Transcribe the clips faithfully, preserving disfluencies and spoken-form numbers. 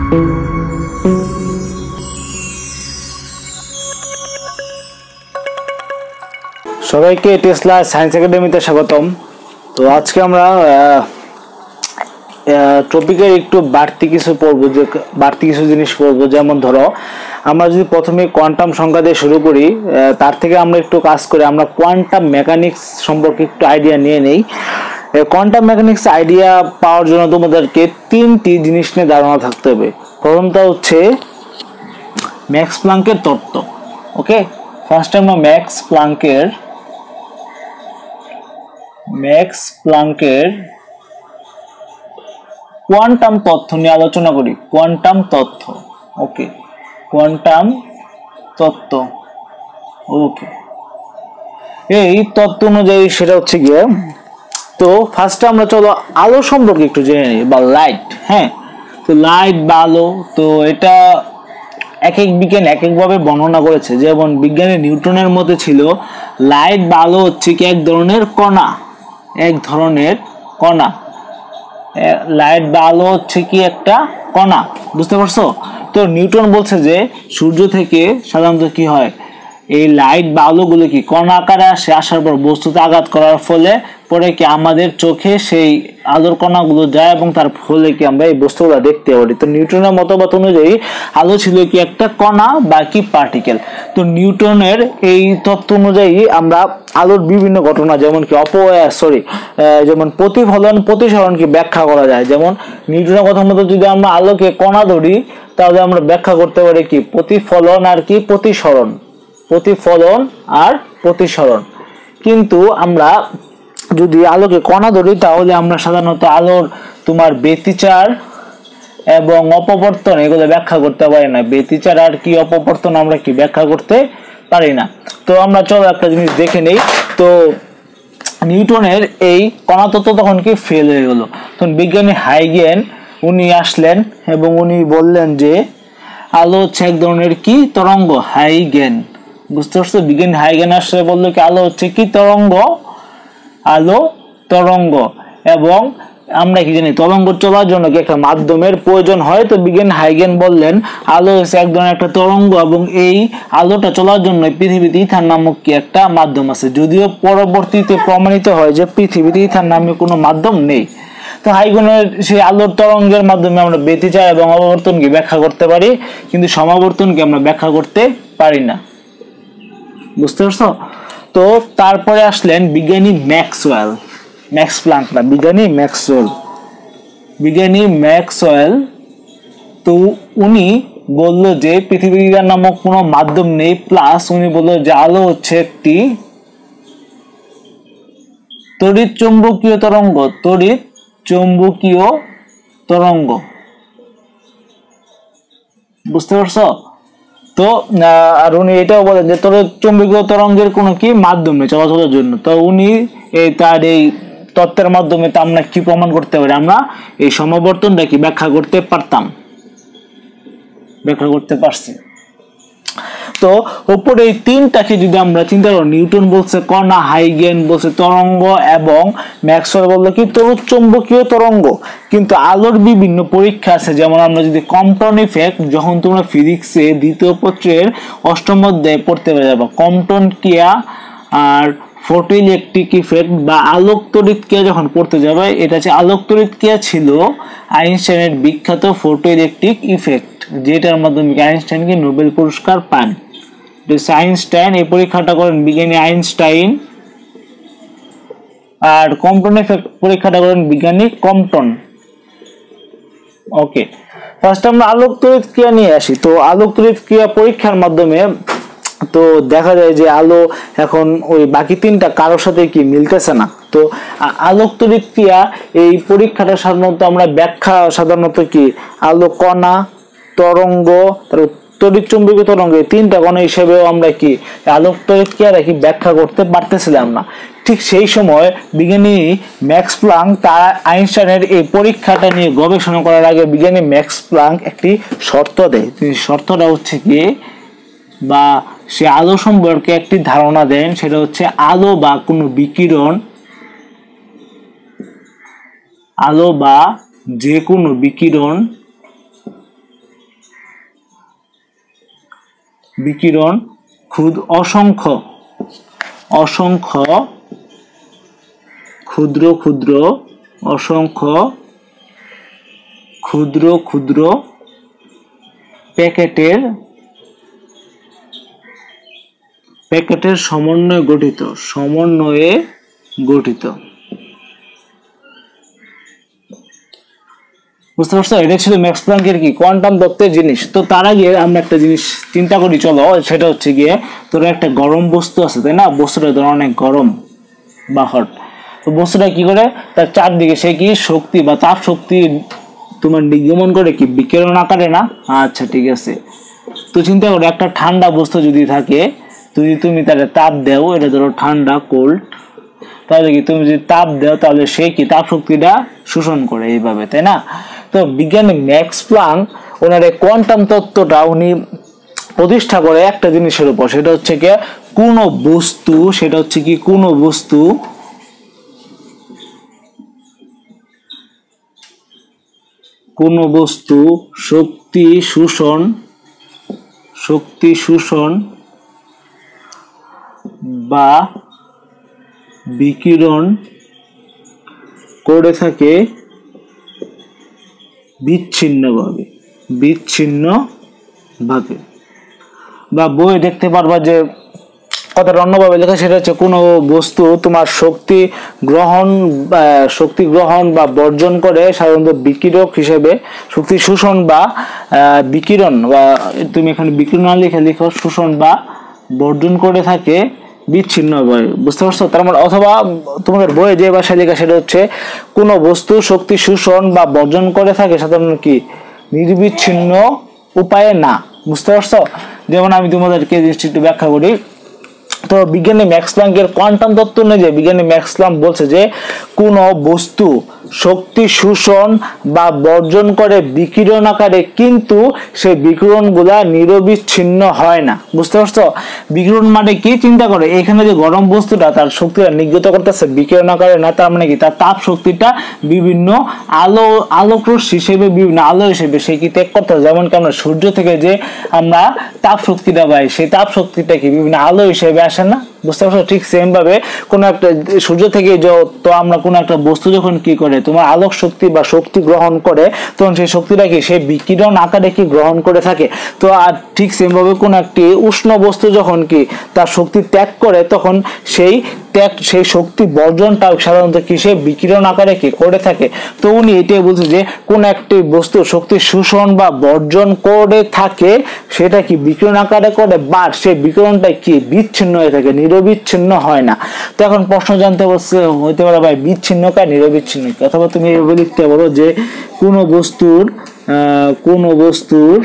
সবাইকে Tesla science একাডেমিতে স্বাগতম। তো আজকে আমরা টপিকের একটু বাড়তি কিছু পড়বো, যে বাড়তি কিছু জিনিস পড়বো। যেমন ধরো, আমরা যদি প্রথমে কোয়ান্টাম সংখ্যা দিয়ে শুরু করি, তার থেকে আমরা একটু কাজ করে আমরা কোয়ান্টাম মেকানিক্স সম্পর্কে একটু আইডিয়া নিয়ে নেই। কোয়ান্টাম মেকানিক্স আইডিয়া পাওয়ার জন্য তোমাদেরকে তিনটি জিনিস নিয়ে ধারণা থাকতে হবে। প্রথমটা হচ্ছে ম্যাক্স প্লাঙ্কের তত্ত্ব। ওকে, ফার্স্ট আমরা ম্যাক্স প্লাঙ্কের ম্যাক্স প্লাঙ্কের কোয়ান্টাম তত্ত্ব নিয়ে আলোচনা করি। কোয়ান্টাম তত্ত্ব, ওকে, কোয়ান্টাম তত্ত্ব। ওকে, এই তত্ত্ব অনুযায়ী সেটা হচ্ছে গিয়ে, তো ফার্স্টে আমরা চলো আলো সম্পর্কে একটু জেনে নিই, বা লাইট। হ্যাঁ, তো লাইট বা আলো, তো এটা এক এক বিজ্ঞান এক একভাবে বর্ণনা করেছে। যেমন বিজ্ঞানী নিউটনের মতে ছিল লাইট বা আলো হচ্ছে কি এক ধরনের কণা, এক ধরনের কণা। লাইট বা আলো হচ্ছে কি একটা কণা, বুঝতে পারছো? তো নিউটন বলছে যে সূর্য থেকে সাধারণত কি হয়, এই লাইট বা আলোগুলো কি কণা আকারে আসে, আসার পর বস্তুতে আঘাত করার ফলে পরে কি আমাদের চোখে সেই আলোর কণাগুলো যায় এবং তার ফলে কি আমরা এই বস্তুগুলো দেখতে পারি। তো নিউটনের মতবাদ অনুযায়ী আলো ছিল কি একটা কণা বা কি পার্টিকেল। তো নিউটনের এই তত্ত্ব অনুযায়ী আমরা আলোর বিভিন্ন ঘটনা, যেমন কি অপ সরি যেমন প্রতিফলন প্রতিসরণকে ব্যাখ্যা করা যায়। যেমন নিউটনের কথা মতো যদি আমরা আলোকে কণা ধরি, তাহলে আমরা ব্যাখ্যা করতে পারি কি প্রতিফলন আর কি প্রতিসরণ, প্রতিফলন আর প্রতিসরণ। কিন্তু আমরা যদি আলোকে কণা ধরি, তাহলে আমরা সাধারণত আলোর তোমার ব্যতিচার এবং অপবর্তন এগুলো ব্যাখ্যা করতে পারি না। ব্যতিচার আর কি অপবর্তন আমরা কি ব্যাখ্যা করতে পারি না। তো আমরা চলো একটা জিনিস দেখে নেই। তো নিউটনের এই কণা তত্ত্ব তখন কি ফেল হয়ে গেল। তখন বিজ্ঞানী হাইগেন উনি আসলেন এবং উনি বললেন যে আলো হচ্ছে এক ধরনের কি তরঙ্গ। হাইগেন, বুঝতে পারছো? বিজ্ঞানী হাইগেন আসলে বললো কি আলো হচ্ছে কি তরঙ্গ, আলো তরঙ্গ। এবং আমরা কি জানি তরঙ্গ চলার জন্য কি একটা মাধ্যমের প্রয়োজন হয়। তো বিজ্ঞানী হাইগেন বললেন আলো হচ্ছে এক ধরনের একটা তরঙ্গ এবং এই আলোটা চলার জন্য পৃথিবীতে ইথার নামক কি একটা মাধ্যম আছে। যদিও পরবর্তীতে প্রমাণিত হয় যে পৃথিবীতে ইথার নামে কোনো মাধ্যম নেই। তো হাইগেনের সেই আলোর তরঙ্গের মাধ্যমে আমরা ব্যতিচার এবং অপবর্তনকে ব্যাখ্যা করতে পারি, কিন্তু সমাবর্তনকে আমরা ব্যাখ্যা করতে পারি না, বুঝতে পারছো? তো তারপরে আসলেন বিজ্ঞানী ম্যাক্সওয়েল, ম্যাক্স প্লাঙ্ক না, বিজ্ঞানী ম্যাক্সওয়েল। বিজ্ঞানী ম্যাক্সওয়েল তো উনি বলল যে পৃথিবীর নামক কোনো মাধ্যম নেই, প্লাস উনি বলল যে আলো হচ্ছে একটি তড়িৎ চুম্বকীয় তরঙ্গ, তড়িৎ চুম্বকীয় তরঙ্গ, বুঝতে পারছো? তো আর উনি এটাও বলেন যে তড়িৎ চুম্বকীয় তরঙ্গের কোনো কি মাধ্যম নেই চলাচলের জন্য। তো উনি এই তার এই তত্ত্বের মাধ্যমে তা আমরা কি প্রমাণ করতে পারি, আমরা এই সমাবর্তনটা কি ব্যাখ্যা করতে পারতাম, ব্যাখ্যা করতে পারছি। তো উপরে এই তিনটাকে যদি আমরা চিন্তা করি, নিউটন বলছে কণা, হাইগেন বলছে তরঙ্গ এবং ম্যাক্সওয়েল বললো কি তড়িৎ চুম্বকীয় তরঙ্গ। কিন্তু আলোর বিভিন্ন পরীক্ষা আছে। যেমন আমরা যদি কম্পটন ইফেক্ট, যখন তোমরা ফিজিক্সে দ্বিতীয় পত্রের অষ্টম অধ্যায়ে পড়তে যাবে, কম্পটন ক্রিয়া আর ফটোইলেকট্রিক ইফেক্ট বা আলোক তড়িৎ ক্রিয়া যখন পড়তে যাবে, এটা হচ্ছে আলোক তড়িৎ ক্রিয়া ছিল আইনস্টাইনের বিখ্যাত ফটোইলেকট্রিক ইফেক্ট, যেটার মাধ্যমে আইনস্টাইনকে নোবেল পুরস্কার পান। আইনস্টাইন এই পরীক্ষাটা করেন বিজ্ঞানী আইনস্টাইন, আর কম্পটন ইফেক্ট পরীক্ষাটা করেন বিজ্ঞানী কম্পটন। ওকে, ফার্স্ট আমরা আলোক তড়িৎ ক্রিয়া নিয়ে আসি। তো আলোক তড়িৎ ক্রিয়া পরীক্ষার মাধ্যমে তো দেখা যায় যে আলো এখন ওই বাকি তিনটা কারোর সাথে কি মিলতেছে না। তো আলোক তড়িৎ ক্রিয়া এই পরীক্ষাটা সাধারণত আমরা ব্যাখ্যা সাধারণত কি আলো কণা, তরঙ্গ, তড়িৎ চুম্বকীয় তরঙ্গ, তিনটা কণা হিসেবেও আমরা কি আলোক তড়িৎ ক্রিয়াটা কি ব্যাখ্যা করতে পারতেছিলাম না। ঠিক সেই সময় বিজ্ঞানী ম্যাক্স প্লাঙ্ক তার আইনস্টাইনের এই পরীক্ষাটা নিয়ে গবেষণা করার আগে বিজ্ঞানী ম্যাক্স প্লাঙ্ক একটি শর্ত দেয়। তিনি শর্তটা হচ্ছে কি, বা সে আলো সম্পর্কে একটি ধারণা দেন, সেটা হচ্ছে আলো বা কোনো বিকিরণ, আলো বা যে কোনো বিকিরণ বিকিরণ ক্ষুদ্র অসংখ্য অসংখ্য ক্ষুদ্র ক্ষুদ্র অসংখ্য ক্ষুদ্র ক্ষুদ্র প্যাকেটের প্যাকেটের সমন্বয়ে গঠিত সমন্বয়ে গঠিত বুঝতে পারছো? এটা ছিল ম্যাক্স প্ল্যাঙ্কের কি কোয়ান্টাম তত্ত্বের জিনিস। তো তার আগে আমরা একটা জিনিস চিন্তা করি, চলো, সেটা হচ্ছে গিয়ে তোর একটা গরম বস্তু আছে, তাই না? বস্তুটা ধর অনেক গরম বা হট, তো বস্তুটা কি করে তার চারদিকে সে কি শক্তি বা তাপ শক্তি তোমার নির্গমন করে কি বিকিরণ আকারে না? আচ্ছা ঠিক আছে। তো চিন্তা করো একটা ঠান্ডা বস্তু যদি থাকে, যদি তুমি তার তাপ দাও, এটা ধরো ঠান্ডা কোল্ড, তাহলে কি তুমি যদি তাপ দাও তাহলে সে কি তাপ শক্তিটা শোষণ করে এইভাবে, তাই না? তো বিজ্ঞানী ম্যাক্স প্লাঙ্ক ওনার এই কোয়ান্টাম তত্ত্বটা উনি প্রতিষ্ঠা করে একটা জিনিসের উপর, সেটা হচ্ছে কি কোন বস্তু সেটা হচ্ছে কি কোন বস্তু কোন বস্তু শক্তি শোষণ শক্তি শোষণ বা বিকিরণ করে থাকে বিচ্ছিন্নভাবে বিচ্ছিন্নভাবে বা বই দেখতে পারবা যে কথাটা অন্যভাবে লেখা, সেটা হচ্ছে কোনো বস্তু তোমার শক্তি গ্রহণ শক্তি গ্রহণ বা বর্জন করে সাধারণত বিকিরক হিসেবে শক্তি শোষণ বা বিকিরণ, বা তুমি এখানে বিকিরণ না লিখে লিখো শোষণ বা বর্জন করে থাকে বিচ্ছিন্নভাবে। বুঝতে পারছো? তার মানে অথবা তোমাদের বইয়ে যে ভাষায় লেখা সেটা হচ্ছে কোনো বস্তু শক্তি শোষণ বা বর্জন করে থাকে সাধারণত কি নির্বিচ্ছিন্ন উপায়ে না। বুঝতে পারছো? যেমন আমি তোমাদেরকে জিনিসটি একটু ব্যাখ্যা করি। তো বিজ্ঞানী ম্যাক্স প্ল্যাঙ্কের কোয়ান্টাম তত্ত্ব অনুযায়ী বিজ্ঞানী ম্যাক্স প্ল্যাঙ্ক বলছে যে কোনো বস্তু শক্তি শোষণ বা বর্জন করে বিকিরণ আকারে, কিন্তু সেই বিকিরণগুলা নিরবিচ্ছিন্ন হয় না। বুঝতে পারছো? বিকিরণ মানে কি চিন্তা করে, এখানে যে গরম বস্তুটা তার শক্তিটা নির্গত করতেছে বিকিরণ আকারে না, তার মানে কি তার তাপ শক্তিটা বিভিন্ন আলো আলোক রশ্মি হিসেবে বিভিন্ন আলো হিসেবে সে কি ত্যাগ করতে, যেমন কি আমরা সূর্য থেকে যে আমরা তাপ শক্তিটা পাই, সেই তাপ শক্তিটা কি বিভিন্ন আলো হিসেবে আসে না? বুঝতে পারছো? ঠিক সেম ভাবে কোন একটা সূর্য থেকে তো আমরা কোন একটা বস্তু যখন কি করে তোমার আলোক শক্তি বা শক্তি গ্রহণ করে, তখন সেই শক্তিটা কি সেই বিকিরণ আকারে কি গ্রহণ করে থাকে। তো আর ঠিক সেম ভাবে কোন একটি উষ্ণ বস্তু যখন কি তার শক্তি ত্যাগ করে, তখন সেই ত্যাগ সেই শক্তি বর্জনটাও সাধারণত কি সে বিকিরণ আকারে কি করে থাকে। তো উনি এটাই বলছে যে কোন একটি বস্তু শক্তি শোষণ বা বর্জন করে থাকে সেটা কি বিকিরণ আকারে করে, বাট সেই বিকিরণটা কি বিচ্ছিন্ন হয়ে থাকে, নিরবিচ্ছিন্ন হয় না। তো এখন প্রশ্ন জানতে বলছে হইতে পারে ভাই বিচ্ছিন্ন কায় নিরবিচ্ছিন্ন কি, অথবা তুমি এভাবে লিখতে পারো যে কোন বস্তুর আহ কোন বস্তুর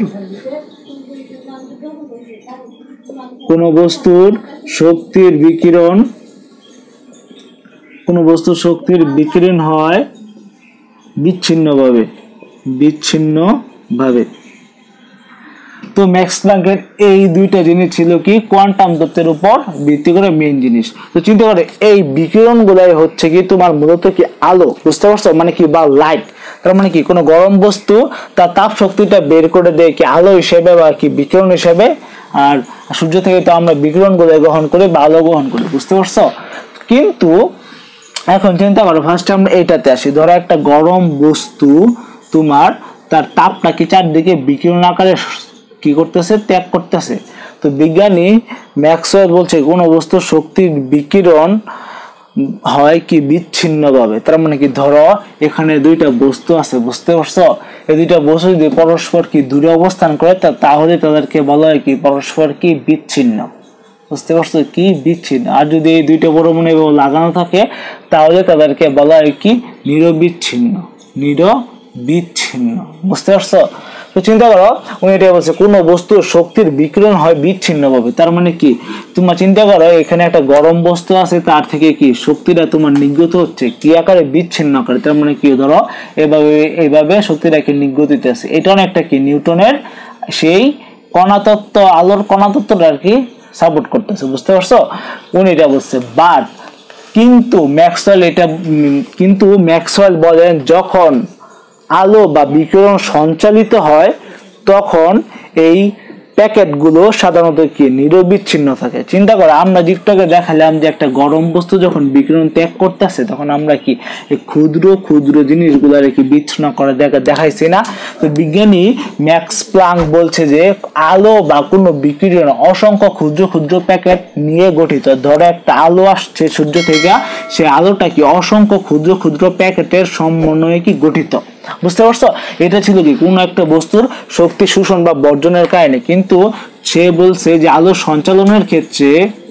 কোন বস্তুর শক্তির বিকিরণ কোন বস্তুর শক্তির বিকিরণ হয় বিচ্ছিন্নভাবে বিচ্ছিন্নভাবে তো ম্যাক্স প্ল্যাঙ্কের এই দুইটা জিনিস ছিল কি কোয়ান্টাম তত্ত্বের উপর ভিত্তি করে মেইন জিনিস। তো চিন্তা করে এই বিকিরণ গুলাই হচ্ছে কি তোমার মূলত কি আলো। বুঝতে পারছো? মানে কি বা লাইট, তার মানে কি কোনো গরম বস্তু তার তাপ শক্তিটা বের করে দেয় কি আলো হিসেবে বা কি বিকিরণ হিসেবে, আর সূর্য থেকে তো আমরা বিকিরণ গুলো গ্রহণ করি বা আলো গ্রহণ করি। বুঝতে পারছো? কিন্তু এখন চিন্তা করো, ফার্স্ট আমরা এইটাতে আসি। ধরো একটা গরম বস্তু তোমার তার তাপটা কি চারদিকে বিকিরণ আকারে কি করতেছে, ত্যাগ করতেছে। তো বিজ্ঞানী ম্যাক্সওয়েল বলছে কোন বস্তুর শক্তির বিকিরণ হয় কি বিচ্ছিন্নভাবে। তার মানে কি ধরো এখানে দুইটা বস্তু আছে, বুঝতে পারছো? এই দুইটা বস্তু যদি পরস্পর কি দূরে অবস্থান করে তাহলে তাদেরকে বলা হয় কি পরস্পর কি বিচ্ছিন্ন। বুঝতে পারছো? কি বিচ্ছিন্ন। আর যদি এই দুইটা পরমাণু লাগানো থাকে তাহলে তাদেরকে বলা হয় কি নিরবিচ্ছিন্ন নিরবিচ্ছিন্ন। বুঝতে পারছো? তো চিন্তা করো উনি এটা বলছে কোন বস্তুর শক্তির বিকিরণ হয় বিচ্ছিন্নভাবে। তার মানে কি তোমার চিন্তা করো এখানে একটা গরম বস্তু আছে, তার থেকে কি শক্তিটা তোমার নির্গত হচ্ছে কি আকারে বিচ্ছিন্ন আকারে। তার মানে কি ধরো এভাবে এইভাবে শক্তিটা কি নির্গত হইতেছে। এটা অনেকটা কি নিউটনের সেই কণাতত্ত্ব আলোর কণাতত্ত্বটা আর কি সাপোর্ট করতেছে। বুঝতে পারছো? উনি এটা বলছে। বাট কিন্তু ম্যাক্সওয়েল এটা কিন্তু ম্যাক্সওয়েল বলেন যখন আলো বা বিকিরণ সঞ্চালিত হয় তখন এই প্যাকেটগুলো সাধারণত কি নিরবিচ্ছিন্ন থাকে। চিন্তা করো, আমরা যেটাকে দেখালাম যে একটা গরম বস্তু যখন বিকিরণ ত্যাগ করতেছে তখন আমরা কি এই ক্ষুদ্র ক্ষুদ্র জিনিসগুলো কি বিচ্ছিন্ন করে দেখা দেখাইছি না। তো বিজ্ঞানী ম্যাক্স প্লাঙ্ক বলছে যে আলো বা কোনো বিকিরণ অসংখ্য ক্ষুদ্র ক্ষুদ্র প্যাকেট নিয়ে গঠিত। ধরো একটা আলো আসছে সূর্য থেকে, সে আলোটা কি অসংখ্য ক্ষুদ্র ক্ষুদ্র প্যাকেটের সমন্বয়ে কি গঠিত। বুঝতে পারছো? এটা ছিল কি কোন একটা বস্তুর শক্তি শোষণ বা বর্জনের কারণে। কিন্তু সে বলছে যে আলো সঞ্চালনের ক্ষেত্রে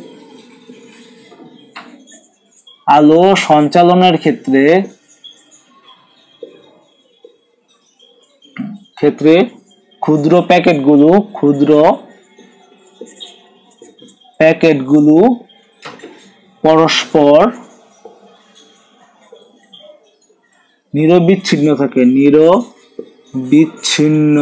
আলো সঞ্চালনের ক্ষেত্রে ক্ষেত্রে ক্ষুদ্র প্যাকেটগুলো ক্ষুদ্র প্যাকেটগুলো পরস্পর নিরবিচ্ছিন্ন থাকে নিরবিচ্ছিন্ন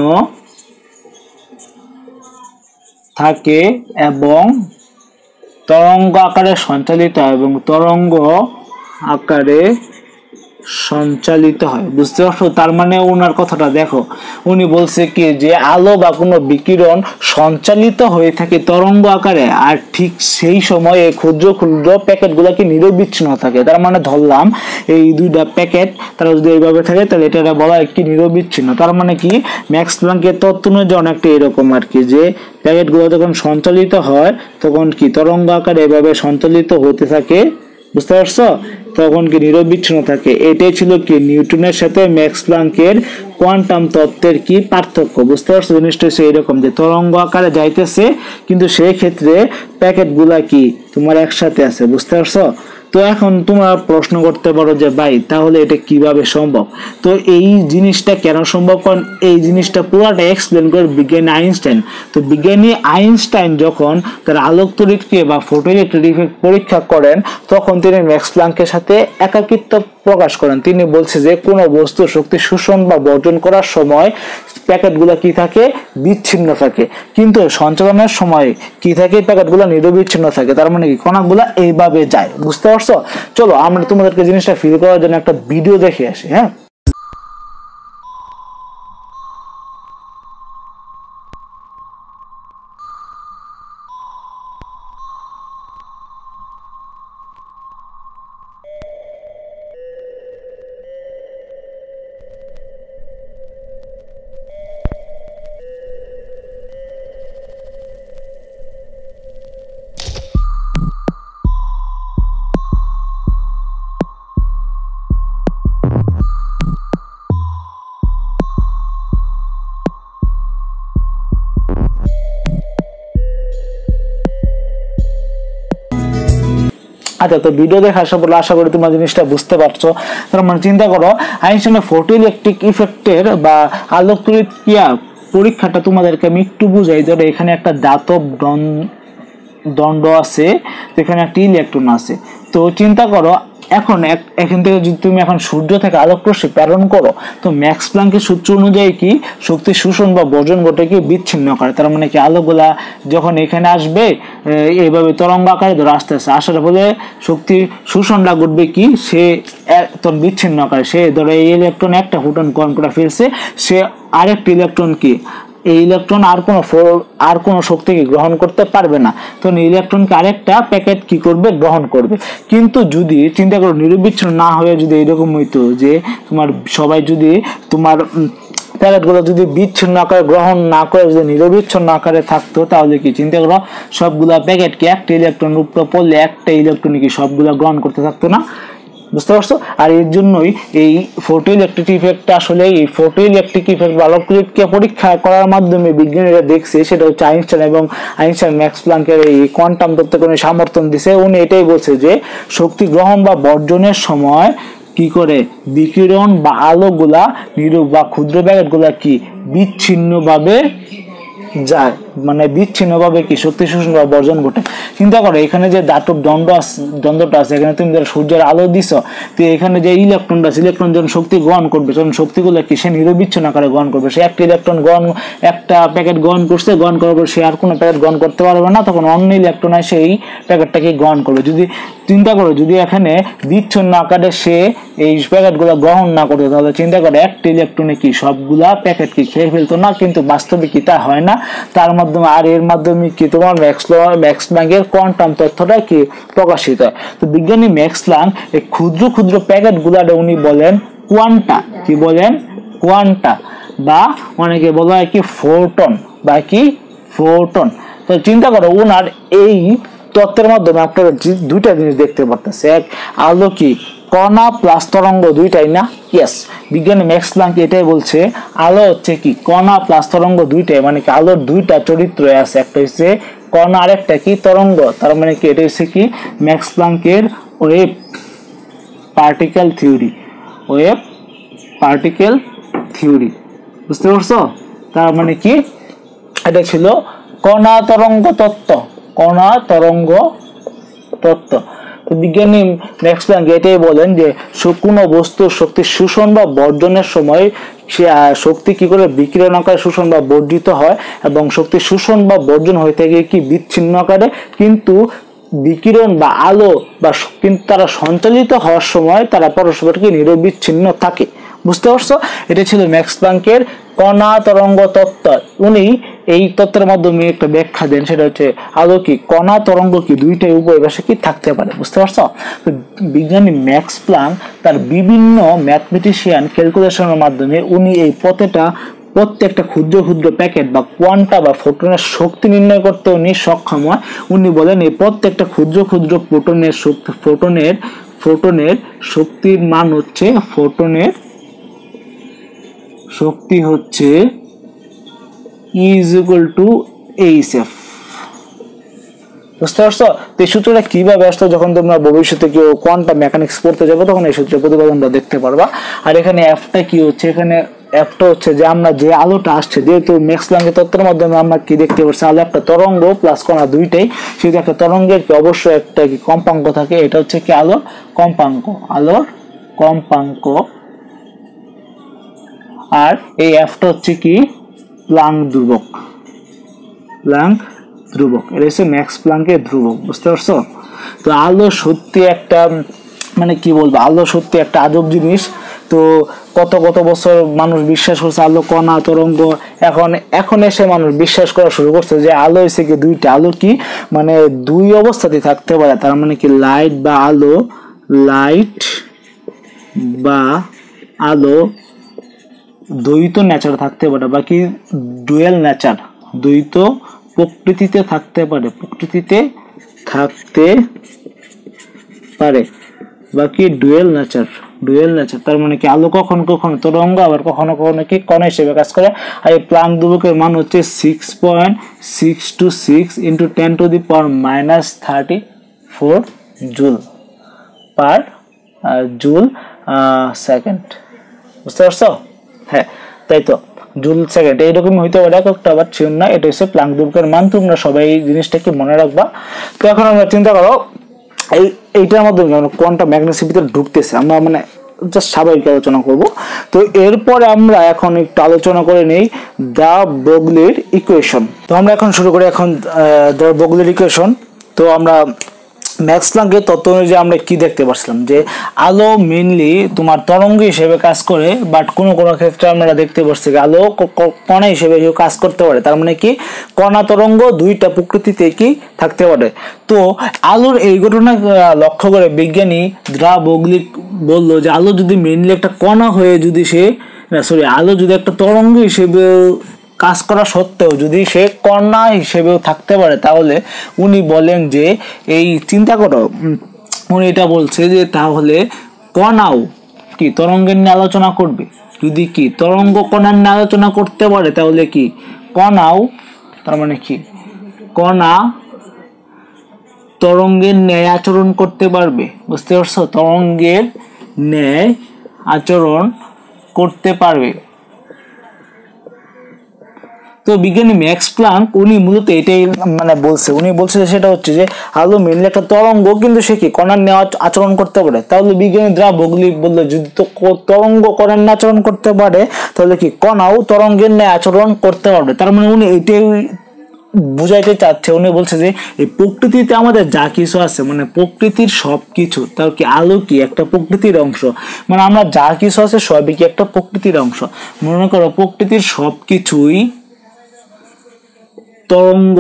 থাকে এবং তরঙ্গ আকারে সঞ্চালিত হয় এবং তরঙ্গ আকারে সঞ্চালিত হয়। বুঝতে পারছো? তার মানে ওনার কথাটা দেখো, উনি বলছে কি যে আলো বা কোনো বিকিরণ সঞ্চালিত হয়ে থাকে তরঙ্গ আকারে, আর ঠিক সেই সময় এই ক্ষুদ্র ক্ষুদ্র প্যাকেটগুলো কি নিরবিচ্ছিন্ন থাকে। তার মানে ধরলাম এই দুইটা প্যাকেট তারা যদি এইভাবে থাকে তাহলে এটা বলা হয় কি নিরবিচ্ছিন্ন। তার মানে কি ম্যাক্স প্লাঙ্কের তত্ত্ব অনুযায়ী অনেকটা এরকম আর কি, যে প্যাকেটগুলো যখন সঞ্চালিত হয় তখন কি তরঙ্গ আকারে এভাবে সঞ্চালিত হতে থাকে। বুঝতে পারছো? তখন কি নিরবিচ্ছিন্ন থাকে। এটাই ছিল কি নিউটনের সাথে ম্যাক্স প্লাঙ্কের কোয়ান্টাম তত্ত্বের কি পার্থক্য। বুঝতে পারছো? জিনিসটা হচ্ছে এরকম যে তরঙ্গ আকারে যাইতেছে কিন্তু সেই ক্ষেত্রে প্যাকেটগুলা কি তোমার একসাথে আছে। বুঝতে পারছো? তো এখন তোমরা প্রশ্ন করতে পারো যে ভাই তাহলে এটা কিভাবে সম্ভব। তো এই জিনিসটা কেন সম্ভব, কারণ এই জিনিসটা পুরোটা এক্সপ্লেন করে বিজ্ঞানী আইনস্টাইন। তো বিজ্ঞানী আইনস্টাইন যখন তার আলোক তড়িৎকে বা ফটোইলেকট্রিক ইফেক্ট পরীক্ষা করেন তখন তিনি ম্যাক্স প্লাঙ্কের সাথে একাকিত্ব প্রকাশ করেন। তিনি বলছে যে কোনো বস্তু শক্তি শোষণ বা বর্জন করার সময় প্যাকেটগুলো কি থাকে বিচ্ছিন্ন থাকে, কিন্তু সঞ্চালনের সময় কি থাকে প্যাকেটগুলো নিরবিচ্ছিন্ন থাকে। তার মানে কি কণাগুলো এইভাবে যায়। বুঝতে পারছো? চলো আমরা তোমাদেরকে জিনিসটা ফিল করার জন্য একটা ভিডিও দেখে আসি। হ্যাঁ, আচ্ছা, তো ভিডিও দেখে আসা বলে আশা করি তোমরা জিনিসটা বুঝতে পারছো। তার মানে চিন্তা করো আইনস্টাইনের ফটোইলেকট্রিক ইফেক্টের বা আলোক তড়িৎ ক্রিয়া পরীক্ষাটা তোমাদেরকে আমি একটু বুঝাই। ধরো এখানে একটা দাতব দণ্ড আছে, এখানে একটা ইলেকট্রন আছে। তো চিন্তা করো এখন এখান থেকে যদি তুমি এখন সূর্য থেকে আলোক রশ্মি প্রেরণ করো তো ম্যাক্স প্লাঙ্কের সূত্র অনুযায়ী কি শক্তি শোষণ বা বর্জন ঘটে কি বিচ্ছিন্ন করে। তার মানে কি আলোগুলা যখন এখানে আসবে এইভাবে তরঙ্গ আকারে ধরে আস্তে আস্তে আসার ফলে শক্তি শোষণটা ঘটবে কি সে তখন বিচ্ছিন্ন করে। সে ধরো এই ইলেকট্রন একটা ফোটন গ্রহণ করে ফেলছে, সে আরেকটি ইলেকট্রন কি এই ইলেকট্রন আর কোনো আর কোনো শক্তিকে গ্রহণ করতে পারবে না, তখন ইলেকট্রনকে আরেকটা প্যাকেট কি করবে গ্রহণ করবে। কিন্তু যদি চিন্তা করো নিরবিচ্ছিন্ন না হয়ে যদি এরকম হইতো যে তোমার সবাই যদি তোমার প্যাকেটগুলো যদি বিচ্ছিন্ন আকারে গ্রহণ না করে যদি নিরবিচ্ছিন্ন আকারে থাকতো তাহলে কি চিন্তা করো সবগুলা প্যাকেটকে একটা ইলেকট্রন উপরে পড়লে একটা ইলেকট্রন কি সবগুলা গ্রহণ করতে থাকতো না। বুঝতে পারছো? আর এর জন্যই এই ফটোইলেকট্রিক ইফেক্টটা আসলে এই ফটোইলেকট্রিক ইফেক্ট বা আলোক তড়িৎকে পরীক্ষা করার মাধ্যমে বিজ্ঞানীরা দেখছে সেটা হচ্ছে আইনস্টাইন এবং আইনস্টাইন ম্যাক্স প্লাঙ্কের এই কোয়ান্টাম তত্ত্বকে উনি সমর্থন দিছে। উনি এটাই বলছে যে শক্তি গ্রহণ বা বর্জনের সময় কি করে বিকিরণ বা আলোগুলা নিরব বা ক্ষুদ্র প্যাকেটগুলা কি বিচ্ছিন্নভাবে যায়, মানে বিচ্ছিন্নভাবে কি শক্তি শোষণ বা বর্জন ঘটে। চিন্তা করো এখানে যে দাতব দণ্ড আছে দ্বন্দ্বটা আছে, এখানে তুমি ধরো সূর্যের আলো দিছ, তো এখানে যে ইলেকট্রনটা আছে ইলেকট্রন যখন শক্তি গ্রহণ করবে তখন শক্তিগুলো কি সে নিরবিচ্ছিন্ন আকারে গ্রহণ করবে। সে একটা ইলেকট্রন গ্রহণ একটা প্যাকেট গ্রহণ করছে, গ্রহণ করার পর সে আর কোনো প্যাকেট গ্রহণ করতে পারবে না, তখন অন্য ইলেকট্রন এসে এই প্যাকেটটাকে গ্রহণ করবে। যদি চিন্তা করো যদি এখানে বিচ্ছিন্ন আকারে সে এই প্যাকেটগুলো গ্রহণ না করতো তাহলে চিন্তা করো একটা ইলেকট্রনে কি সবগুলা প্যাকেট কি খেয়ে ফেলতো না, কিন্তু বাস্তবে কি তা হয় না। তার মধ্যে মাধ্যমে, আর এর মাধ্যমে কি তোমার ম্যাক্স ম্যাক্স প্ল্যাঙ্কের কোয়ান্টাম তথ্যটা কি প্রকাশিত হয়। তো বিজ্ঞানী ম্যাক্স প্ল্যাঙ্ক এই ক্ষুদ্র ক্ষুদ্র প্যাকেট গুলাটা উনি বলেন কোয়ান্টা, কি বলেন কোয়ান্টা, বা অনেকে বলা হয় কি ফোটন বা কি ফোটন। তো চিন্তা করো ওনার এই তত্ত্বের মাধ্যমে আপনারা দুইটা জিনিস দেখতে পারতেছে, এক আলো কি কণা প্লাস তরঙ্গ দুইটাই না, ইয়েস বিজ্ঞানী ম্যাক্স প্ল্যাঙ্ক এটাই বলছে আলো হচ্ছে কি কণা প্লাস তরঙ্গ দুইটাই, মানে কি আলোর দুইটা চরিত্র আছে, একটা হচ্ছে কণা আর একটা কি তরঙ্গ। তার মানে কি এটা হচ্ছে কি ম্যাক্স প্ল্যাঙ্কের wave particle theory, wave particle theory, বুঝতে পারছো? তার মানে কি এটা ছিল কণা তরঙ্গ তত্ত্ব, কণা তরঙ্গ তত্ত্ব। তো বিজ্ঞানী ম্যাক্স প্ল্যাঙ্ক এটাই বলেন যে কোনো বস্তুর শক্তি শোষণ বা বর্জনের সময় সে শক্তি কি করে বিকিরণ আকারে শোষণ বা বর্জিত হয়, এবং শক্তি শোষণ বা বর্জন হয়ে থাকে কি বিচ্ছিন্ন আকারে, কিন্তু বিকিরণ বা আলো বা কিন্তু তারা সঞ্চালিত হওয়ার সময় তারা পরস্পরকে নিরবিচ্ছিন্ন থাকে, বুঝতে পারছো? এটা ছিল ম্যাক্স প্ল্যাঙ্কের কণা তরঙ্গ তত্ত্ব। উনি এই তত্ত্বের মাধ্যমে একটা ব্যাখ্যা দেন, সেটা হচ্ছে আলো কি কণা তরঙ্গ কি দুইটাই উভয় পাশে কি থাকতে পারে, বুঝতে পারছো? তো বিজ্ঞানী ম্যাক্স প্ল্যাঙ্ক তার বিভিন্ন ম্যাথমেটিশিয়ান ক্যালকুলেশনের মাধ্যমে উনি এই পথেটা প্রত্যেকটা ক্ষুদ্র ক্ষুদ্র প্যাকেট বা কোয়ান্টা বা ফোটনের শক্তি নির্ণয় করতে উনি সক্ষম হয়। উনি বলেন এই প্রত্যেকটা ক্ষুদ্র ক্ষুদ্র ফোটনের শক্তি ফোটনের ফোটনের শক্তির মান হচ্ছে ফোটনের শক্তি হচ্ছে E is equal to H F, বুঝতে পারছো? তো এই সূত্রটা কিভাবে আসতো, যখন তোমরা ভবিষ্যতে কেউ কোয়ান্টাম মেকানিক্স পড়তে যাবে তখন এই সূত্রের প্রতিপাদনটা দেখতে পারবা। আর এখানে এফটা কি হচ্ছে, এখানে এফটা হচ্ছে যে আমরা যে আলোটা আসছে, যেহেতু ম্যাক্স প্ল্যাঙ্কের তত্ত্বের মাধ্যমে আমরা কি দেখতে পাচ্ছি আলো একটা তরঙ্গ প্লাস কণা দুইটাই, সেহেতু একটা তরঙ্গের কি অবশ্যই একটা কি কম্পাঙ্ক থাকে, এটা হচ্ছে কি আলোর কম্পাঙ্ক, আলোর কম্পাঙ্ক। আর এই এফটা হচ্ছে কি প্ল্যাঙ্ক ধ্রুবক, প্ল্যাঙ্ক ধ্রুবক, এটা হচ্ছে ম্যাক্স প্ল্যাঙ্কের ধ্রুবক, বুঝতে পারছো? তো আলো সত্যি একটা মানে কি বলবো, আলো সত্যি একটা আজব জিনিস। তো কত কত বছর মানুষ বিশ্বাস করছে আলো কণা তরঙ্গ, এখন এখন এসে মানুষ বিশ্বাস করা শুরু করছে যে আলো হচ্ছে কি দুইটা, আলো কি মানে দুই অবস্থাতে থাকতে পারে, তার মানে কি লাইট বা আলো, লাইট বা আলো দ্বৈত নেচার থাকতে পারে, বাকি ডুয়েল নেচার, দ্বৈত প্রকৃতিতে থাকতে পারে, প্রকৃতিতে থাকতে পারে, বাকি ডুয়েল নেচার, ডুয়েল নেচার। তার মানে কি আলো কখনো কখনো তরঙ্গ আবার কখনো কখনো কি কণা হিসেবে কাজ করে। আর এই প্ল্যাঙ্ক ধ্রুবকের মান হচ্ছে six point six two six into ten to the power minus thirty four joule per joule second, বুঝতে পারছো? হ্যাঁ তাই তো, জুল সেকেন্ড এইরকমই হইতে পারে, একটা আবার ছিল না। এটা হচ্ছে প্ল্যাঙ্ক ধ্রুবকের মান, তোমরা সবাই এই জিনিসটাকে মনে রাখবা। তো এখন আমরা চিন্তা করো এই এইটার মাধ্যমে কোয়ান্টাম ম্যাগনেটিক্সের ভিতরে ঢুকতেছে, আমরা মানে জাস্ট স্বাভাবিক আলোচনা করব। তো এরপরে আমরা এখন একটু আলোচনা করে নেই দ্য ব্রগলির ইকুয়েশন। তো আমরা এখন শুরু করি এখন দ্য ব্রগলির ইকুয়েশন। তো আমরা ম্যাক্স প্ল্যাঙ্কের তত্ত্ব অনুযায়ী আমরা কি দেখতে পাচ্ছিলাম যে আলো মেইনলি তোমার তরঙ্গ হিসেবে কাজ করে, বাট কোনো কোনো ক্ষেত্রে আমরা দেখতে পাচ্ছি আলো কণা হিসেবে কাজ করতে পারে। তার মানে কি কণা তরঙ্গ দুইটা প্রকৃতিতে কি থাকতে পারে। তো আলোর এই ঘটনা লক্ষ্য করে বিজ্ঞানী দ্য ব্রগলি বললো যে আলো যদি মেইনলি একটা কণা হয়ে যদি সে না সরি আলো যদি একটা তরঙ্গ হিসেবে কাজ করা সত্ত্বেও যদি সে কণা হিসেবেও থাকতে পারে, তাহলে উনি বলেন যে এই চিন্তা করো, উনি এটা বলছে যে তাহলে কণাও কি তরঙ্গের নিয়ে আলোচনা করবে, যদি কি তরঙ্গ কণার নিয়ে আলোচনা করতে পারে তাহলে কি কণাও, তার মানে কি কণা তরঙ্গের ন্যায় আচরণ করতে পারবে, বুঝতে পারছো? তরঙ্গের ন্যায় আচরণ করতে পারবে। তো বিজ্ঞানী ম্যাক্স প্ল্যাঙ্ক উনি মূলত এটাই মানে বলছে, উনি বলছে সেটা হচ্ছে যে আলো মেনলি একটা তরঙ্গ, কিন্তু সে কি কণার নেওয়া আচরণ করতে পারে। তাহলে বিজ্ঞানী দ্য ব্রগলি বললো যদি তো তরঙ্গ কণার ন্যায় আচরণ করতে পারে তাহলে কি কণাও তরঙ্গের ন্যায় আচরণ করতে পারবে। তার মানে উনি এটাই বুঝাইতে চাচ্ছে, উনি বলছে যে এই প্রকৃতিতে আমাদের যা কিছু আছে মানে প্রকৃতির সব কিছু, তার কি আলো কি একটা প্রকৃতির অংশ, মানে আমরা যা কিছু আছে সবই কি একটা প্রকৃতির অংশ। মনে করো প্রকৃতির সব কিছুই তরঙ্গ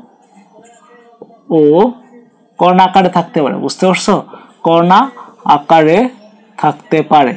ও কণা আকারে থাকতে পারে। বুঝতে পারছো? কণা আকারে থাকতে পারে।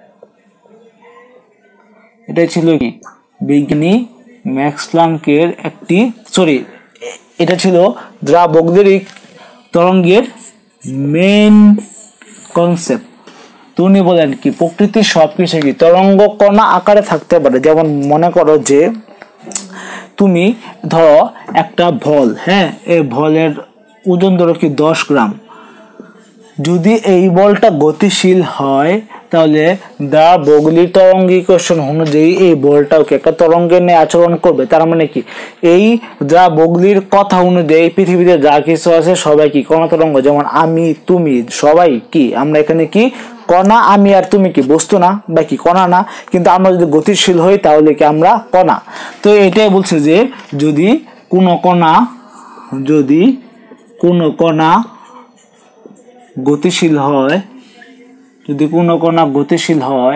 এটা ছিল কি বিজ্ঞানী ম্যাক্স প্লাঙ্কের একটি সরি এটা ছিল দ্রা বগলিরিক তরঙ্গের মেইন কনসেপ্ট। উনি বলেন কি প্রকৃতির সবকিছু কি তরঙ্গ কণা আকারে থাকতে পারে। যেমন মনে করো যে তুমি ধরো একটা বল, হ্যাঁ, এই বলের ওজন ধরো কি দশ গ্রাম। যদি এই বলটা গতিশীল হয় তাহলে দা বগলির তরঙ্গীকরণ অনুযায়ী এই বলটাও কি একটা তরঙ্গের নিয়ে আচরণ করবে। তার মানে কি এই দা বগলির কথা অনুযায়ী পৃথিবীতে যা কিছু আছে সবাই কি কণা তরঙ্গ। যেমন আমি, তুমি, সবাই কি আমরা এখানে কি কণা। আমি আর তুমি কি বস্তু না বা কি কণা না, কিন্তু আমরা যদি গতিশীল হই তাহলে কি আমরা কণা। তো এটাই বলছে যে যদি কোনো কণা যদি কোনো কণা গতিশীল হয় যদি কোনো কণা গতিশীল হয়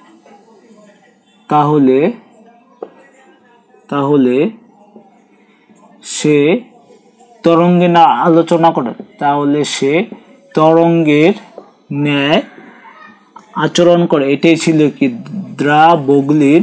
তাহলে তাহলে সে তরঙ্গে না আলোচনা করে তাহলে সে তরঙ্গের ন্যায় আচরণ করে। এটাই ছিল কি দ্রা বগলির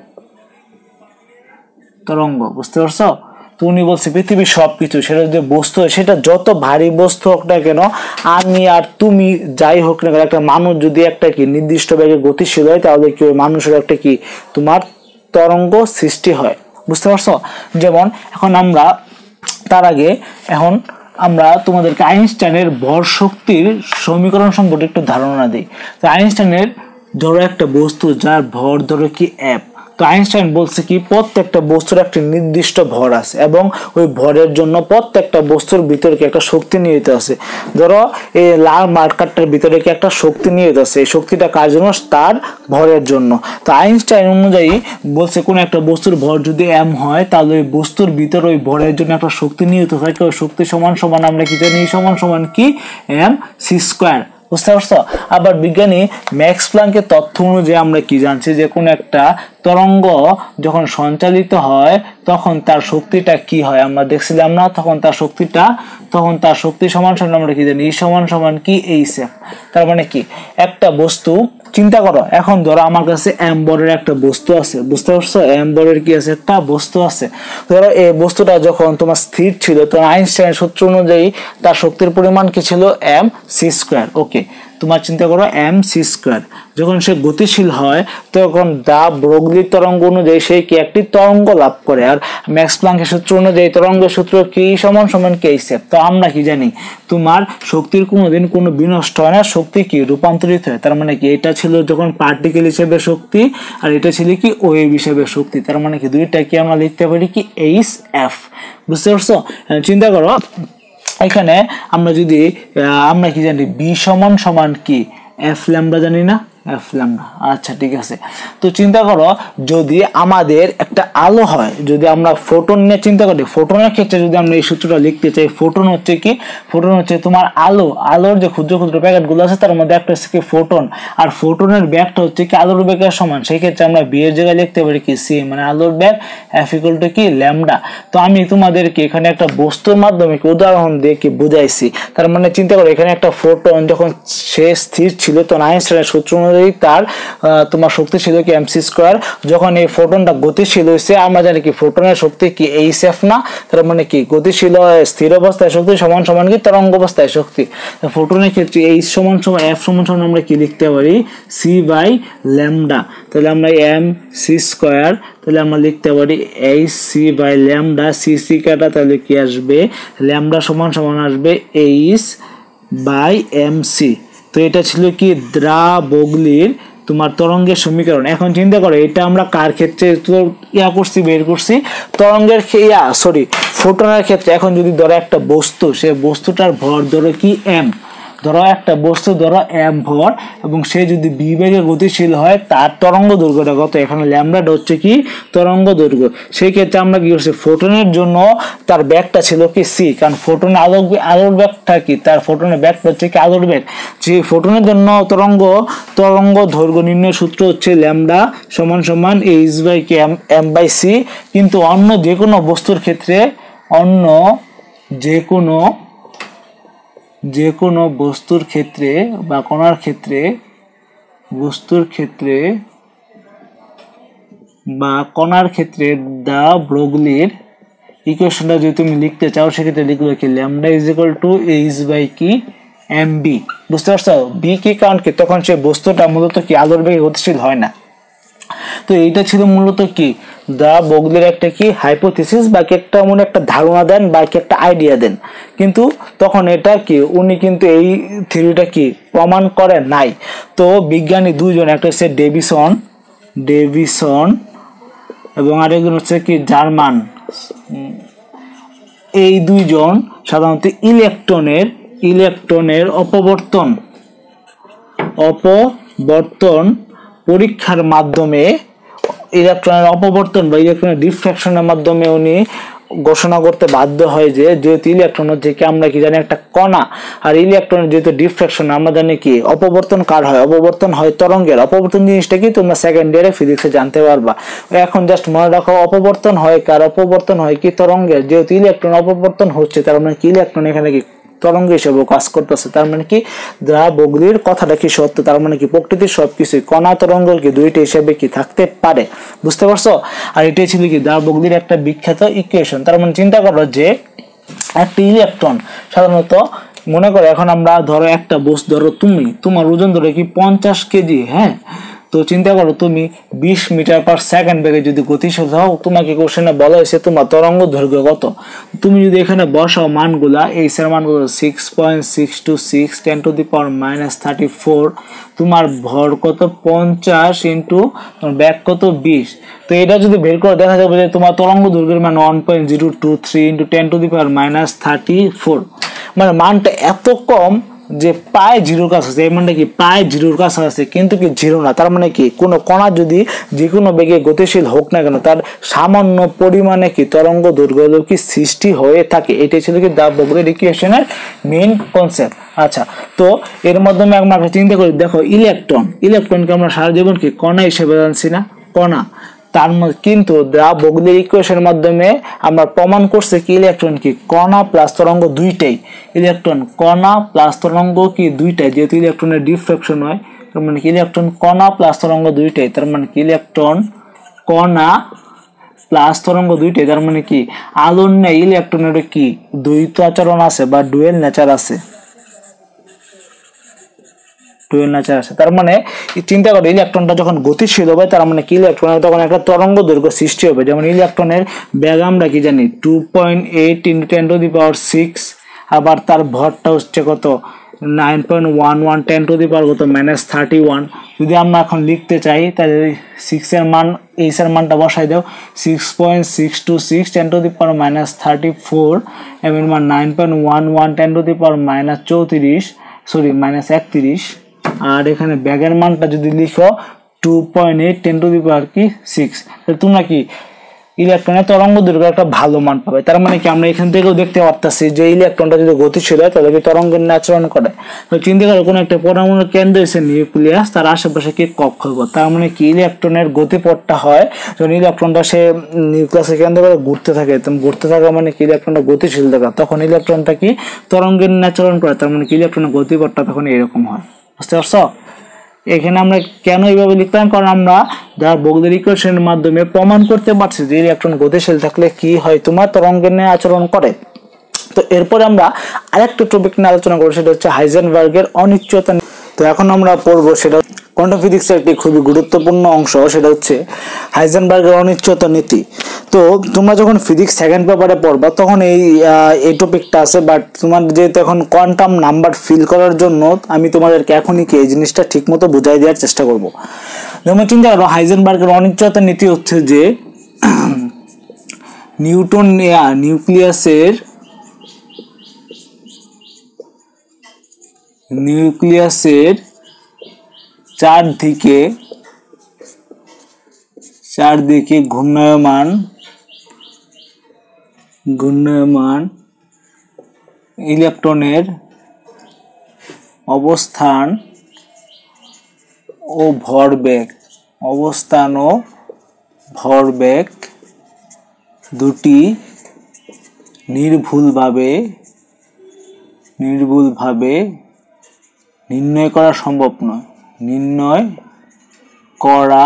তরঙ্গ। বুঝতে পারছো? তো উনি বলছে পৃথিবীর সবকিছু সেটা যদি বস্তু হয়, সেটা যত ভারী বস্তু হোক না কেন, আমি আর তুমি যাই হোক না কেন, একটা মানুষ যদি একটা কি নির্দিষ্ট বেগে গতিশীল হয় তাহলে কি ওই মানুষের একটা কি তোমার তরঙ্গ সৃষ্টি হয়। বুঝতে পারছো? যেমন এখন আমরা তার আগে এখন আমরা তোমাদেরকে আইনস্টাইনের ভর শক্তির সমীকরণ সম্পর্কে একটু ধারণা দিই। তো আইনস্টাইনের ধরো একটা বস্তু যার ভর ধরো কি এফ। তো আইনস্টাইন বলছে কি প্রত্যেকটা বস্তুর একটা নির্দিষ্ট ভর আছে এবং ওই ভরের জন্য প্রত্যেকটা বস্তুর ভিতরে কি একটা শক্তি নিহিত আছে। ধরো এই লাল মার্কারটার ভিতরে কি একটা শক্তি নিহিত আছে, এই শক্তিটা কার জন্য? তার ভরের জন্য। তো আইনস্টাইন অনুযায়ী বলছে কোন একটা বস্তুর ভর যদি এম হয় তাহলে ওই বস্তুর ভিতরে ওই ভরের জন্য একটা শক্তি নিহিত থাকে। ওই শক্তি সমান সমান আমরা কি জানি সমান সমান কি এম সি স্কোয়ার। বুঝতে পারছো? আবার বিজ্ঞানী ম্যাক্স প্লাঙ্কের তথ্য অনুযায়ী আমরা কি জানছি যে কোন একটা তরঙ্গ যখন সঞ্চালিত হয় তখন তার শক্তিটা কি হয় আমরা দেখছিলাম না। তখন তার শক্তিটা তখন তার শক্তি সমান সমান আমরা কি জানি সমান সমান কি এইচ এফ। তার মানে কি একটা বস্তু চিন্তা করো, এখন ধরো আমার কাছে এম বরের একটা বস্তু আছে। বুঝতে পারছো? এম বরের কি আছে? একটা বস্তু আছে। ধরো এই বস্তুটা যখন তোমার স্থির ছিল তখন আইনস্টাইনের সূত্র অনুযায়ী তার শক্তির পরিমাণ কি ছিল? M C square. ওকে, তোমার চিন্তা করো এম সি স্কোয়ার। যখন সে গতিশীল হয় তখন দা ব্রগলির তরঙ্গ অনুযায়ী সে কি একটি তরঙ্গ লাভ করে। আর ম্যাক্স প্লাঙ্কের সূত্র অনুযায়ী তরঙ্গের সূত্র কি সমান সমান কে এইচএফ। তো আমরা কি জানি তোমার শক্তির কোনোদিন কোনো বিনষ্ট হয় না, শক্তি কি রূপান্তরিত হয়। তার মানে কি এটা ছিল যখন পার্টিকেল হিসেবে শক্তি আর এটা ছিল কি ওয়েভ হিসেবে শক্তি। তার মানে কি দুইটা কি আমরা লিখতে পারি কি এইচ এফ। বুঝতে পারছো? চিন্তা করো এখানে আমরা যদি আমরা কি জানি বি সমান সমান কি এফ ল্যামডা জানি না, এফ ল্যামডা। আচ্ছা ঠিক আছে। তো চিন্তা করো যদি আমাদের একটা আলো হয়, যদি আমরা ফোটন নিয়ে চিন্তা করি, ফোটনের ক্ষেত্রে যদি আমরা এই সূত্রটা লিখতে চাই, ফোটন হচ্ছে কি ফোটন হচ্ছে তোমার আলো, আলোর যে ক্ষুদ্র ক্ষুদ্র প্যাকেটগুলো আছে তার মধ্যে একটা হচ্ছে কি ফোটন, আর ফোটনের ব্যাগটা হচ্ছে কি আলোর ব্যাগের সমান। সেই ক্ষেত্রে আমরা বি এর জায়গায় লিখতে পারি কি সি, মানে আলোর ব্যাগ এফ ইকুয়াল টু কি ল্যামডা। তো আমি তোমাদেরকে এখানে একটা বস্তুর মাধ্যমে কি উদাহরণ দিয়ে কি বুঝাইছি। তার মানে চিন্তা করো এখানে একটা ফোটন যখন সে স্থির ছিল তখন আইনস্টাইনের সূত্র অনুযায়ী তার তোমার শক্তি ছিল কি এম সি স্কোয়ার। যখন এই ফোটনটা গতিশীল হয়েছে আমরা জানি কি ফোটনের শক্তি কি এইচ এফ না। তার মানে কি গতিশীল স্থির অবস্থায় শক্তি সমান সমান কি তরঙ্গ অবস্থায় শক্তি। ফোটনের ক্ষেত্রে এইচ সমান সমান এফ সমান সমান আমরা কি লিখতে পারি সি বাই ল্যামডা। তাহলে আমরা এম সি স্কোয়ার তাহলে আমরা লিখতে পারি H C by lambda. C C কাটা তাহলে কি আসবে ল্যামডা সমান সমান আসবে এইচ বাই এম সি। তো এটা ছিল কি দ্রা বগলির তোমার তরঙ্গের সমীকরণ। এখন চিন্তা করো এটা আমরা কার ক্ষেত্রে ইয়া করছি বের করছি তরঙ্গের ইয়া সরি ফোটনের ক্ষেত্রে। এখন যদি ধরো একটা বস্তু, সে বস্তুটার ভর ধরো কি এম, ধরো একটা বস্তু ধরো এম ভর এবং সে যদি বি বেগে গতিশীল হয় তার তরঙ্গ দৈর্ঘ্যটা কত, এখানে ল্যামডাটা হচ্ছে কি তরঙ্গ দৈর্ঘ্য। সেই ক্ষেত্রে আমরা কি করছি, ফোটনের জন্য তার ব্যাগটা ছিল কি সি, কারণ ফোটনের আলোক আলোর ব্যাগটা কি, তার ফোটনের ব্যাগটা হচ্ছে কি আলোর ব্যাগ। যে ফোটনের জন্য তরঙ্গ তরঙ্গ দৈর্ঘ্য নির্ণয় সূত্র হচ্ছে ল্যামডা সমান সমান H by K M M by C. কিন্তু অন্য যে কোনো বস্তুর ক্ষেত্রে অন্য যে কোনো যে কোনো বস্তুর ক্ষেত্রে বা কণার ক্ষেত্রে বস্তুর ক্ষেত্রে বা কণার ক্ষেত্রে দা ব্রোগলির ইকুয়েশনটা যদি তুমি লিখতে চাও সেক্ষেত্রে লিখবে কি lambda is equal to H by কি এম বি। বুঝতে পারছো, বি কি কারণ কি, তখন সে বস্তুটা মূলত কি আলোর বেগে গতিশীল হয় না। তো এইটা ছিল মূলত কি দা ব্রোগলির একটা কি হাইপোথিসিস, বা কি একটা মনে একটা ধারণা দেন বা কি একটা আইডিয়া দেন। কিন্তু তখন এটা কি উনি কিন্তু এই থিওরিটা কি প্রমাণ করে নাই। তো বিজ্ঞানী দুইজন, একটা হচ্ছে ডেভিসন ডেভিসন এবং আরেকজন হচ্ছে কি জার্মান, এই দুইজন সাধারণত ইলেকট্রনের ইলেকট্রনের অপবর্তন অপবর্তন পরীক্ষার মাধ্যমে ইলেকট্রনের অপবর্তন বা ইলেকট্রনের ডিফ্র্যাকশনের মাধ্যমে উনি ঘোষণা করতে বাধ্য হয় যে যেহেতু ইলেকট্রন হচ্ছে কি আমরা কি জানি একটা কণা, আর ইলেকট্রনের যেহেতু ডিফ্র্যাকশন আমরা জানি কি অপবর্তন কার হয়, অপবর্তন হয় তরঙ্গের। অপবর্তন জিনিসটা কি তোমরা সেকেন্ড ইয়ারে ফিজিক্সে জানতে পারবা। এখন জাস্ট মনে রাখো অপবর্তন হয় কার, অপবর্তন হয় কি তরঙ্গের। যেহেতু ইলেকট্রন অপবর্তন হচ্ছে তার মানে কি ইলেকট্রন এখানে কি তরঙ্গ হিসেবে কাজ করতেছে। তার মানে কি দা ব্রোগলির কথাটা কি সত্য, তার মানে কি প্রকৃতির সবকিছু কণা তরঙ্গ কি দুইটা হিসেবে কি থাকতে পারে। বুঝতে পারছো? আর এটাই ছিল কি দা ব্রোগলির একটা বিখ্যাত ইকুয়েশন। তার মানে চিন্তা করো যে একটা ইলেকট্রন সাধারণত মনে করো এখন আমরা ধরো একটা বস্তু ধরো তুমি তোমার ওজন ধরো কি পঞ্চাশ কেজি, হ্যাঁ, তো চিন্তা করো তুমি বিশ মিটার পার সেকেন্ড বেগে যদি গতিশীল হও, তোমাকে কোশ্চেনে বলা হয়েছে তোমার তরঙ্গ দৈর্ঘ্য কত। তুমি যদি এখানে বসাও মানগুলা, এইচ এর মানগুলো six point six two six ten to the power minus thirty four, তোমার ভর কত পঞ্চাশ ইন্টু তোমার ব্যাগ কত বিশ। তো এটা যদি বের করে দেখা যাবে যে তোমার তরঙ্গ দৈর্ঘ্যের মান one point zero two three into ten to the power minus thirty four, মানে মানটা এত কম যে প্রায় জিরোর কাছে আছে। এই মানটা কি প্রায় জিরোর কাছে আছে কিন্তু কি জিরো না। তার মানে কি কোনো কণা যদি যে কোনো বেগে গতিশীল হোক না কেন তার সামান্য পরিমাণে কি তরঙ্গ দৈর্ঘ্য কি সৃষ্টি হয়ে থাকে। এটাই ছিল কি দা ব্রোগলির ইকুয়েশনের মেইন কনসেপ্ট। আচ্ছা, তো এর মাধ্যমে আমরা চিন্তা করি, দেখো ইলেকট্রন ইলেকট্রনকে আমরা সারা জীবন কি কণা হিসেবে জানছি না, কণা। তার কিন্তু দা ব্রোগলির ইকুয়েশনের মাধ্যমে আমরা প্রমাণ করছি কি ইলেকট্রন কি কণা প্লাস তরঙ্গ দুইটাই। ইলেকট্রন কণা প্লাস তরঙ্গ কি দুইটাই, যেহেতু ইলেকট্রনের ডিফ্রাকশন হয় তার মানে কি ইলেকট্রন কণা প্লাস তরঙ্গ দুইটাই। তার মানে কি ইলেকট্রন কণা প্লাস তরঙ্গ দুইটাই, তার মানে কি আলোর নেই ইলেকট্রনের কি দ্বৈত আচরণ আছে বা ডুয়েল নেচার আছে, ডুয়েল নেচার আছে। তার মানে চিন্তা করো ইলেকট্রনটা যখন গতিশীল হবে তার মানে কি ইলেকট্রনের তখন একটা তরঙ্গ দৈর্ঘ্য সৃষ্টি হবে। যেমন ইলেকট্রনের ব্যাগ আমরা কি জানি two point eight into ten to the power six, আবার তার ভরটা হচ্ছে কত nine point one one ten to the power কত মাইনাস থার্টি ওয়ান। যদি আমরা এখন লিখতে চাই তাহলে সিক্স এর মান এইচ এর মানটা বসাই দাও, six point six two six ten to the power minus thirty four, M এর মান nine point one one ten to the power minus চৌত্রিশ সরি মাইনাস একত্রিশ। আর এখানে ব্যাগের মানটা যদি লিখো two point eight ten to the power কি সিক্স, তোমরা কি ইলেকট্রনের তরঙ্গ দৈর্ঘ্য একটা ভালো মান পাবে। তার মানে কি আমরা এখান থেকেও দেখতে পারতেছি যে ইলেকট্রনটা যদি গতিশীল হয় তাহলে কি তরঙ্গের আচরণ করে। তো চিন্তা করো কোনো একটা পরমাণুর কেন্দ্র এসে নিউক্লিয়াস, তার আশেপাশে কি কক্ষপথ। তার মানে কি ইলেকট্রনের গতিপথটা হয় যখন ইলেকট্রনটা সে নিউক্লিয়াসের কেন্দ্র করে ঘুরতে থাকে, ঘুরতে থাকা মানে কি ইলেকট্রনটা গতিশীল থাকা, তখন ইলেকট্রনটা কি তরঙ্গের আচরণ করে। তার মানে কি ইলেকট্রনের গতিপথটা তখন এরকম হয়। বুঝতে পারছো? এখানে আমরা কেন এইভাবে লিখলাম, কারণ আমরা দা ব্রোগলির ইকুয়েশনের মাধ্যমে প্রমাণ করতে পারছি যে ইলেকট্রন গতিশীল থাকলে কি হয় তোমার তরঙ্গের ন্যায় আচরণ করে। তো এরপরে আমরা আরেকটা টপিক নিয়ে আলোচনা করব, সেটা হচ্ছে হাইজেনবার্গের অনিশ্চয়তা। তো এখন আমরা পড়বো সেটা কোয়ান্টাম ফিজিক্সের একটি খুবই গুরুত্বপূর্ণ অংশ, সেটা হচ্ছে হাইজেনবার্গের অনিশ্চয়তা নীতি। তো তোমরা যখন ফিজিক্স সেকেন্ড পেপারে পড়বা তখন এই এই টপিকটা আছে, বাট তোমার যেহেতু এখন কোয়ান্টাম নাম্বার ফিল করার জন্য আমি তোমাদেরকে এখনই কি এই জিনিসটা ঠিক মতো বুঝাই দেওয়ার চেষ্টা করব। যেমন চিন্তা করো হাইজেনবার্গের অনিশ্চয়তা নীতি হচ্ছে যে নিউটন নিউক্লিয়াসের নিউক্লিয়াসের চারদিকে চারদিকে ঘূর্ণায়মান ঘূর্ণায়মান ইলেকট্রনের অবস্থান ও ভরবেগ অবস্থান ও ভরবেগ দুটি নির্ভুলভাবে নির্ভুলভাবে নির্ণয় করা সম্ভব নয় নির্ণয় করা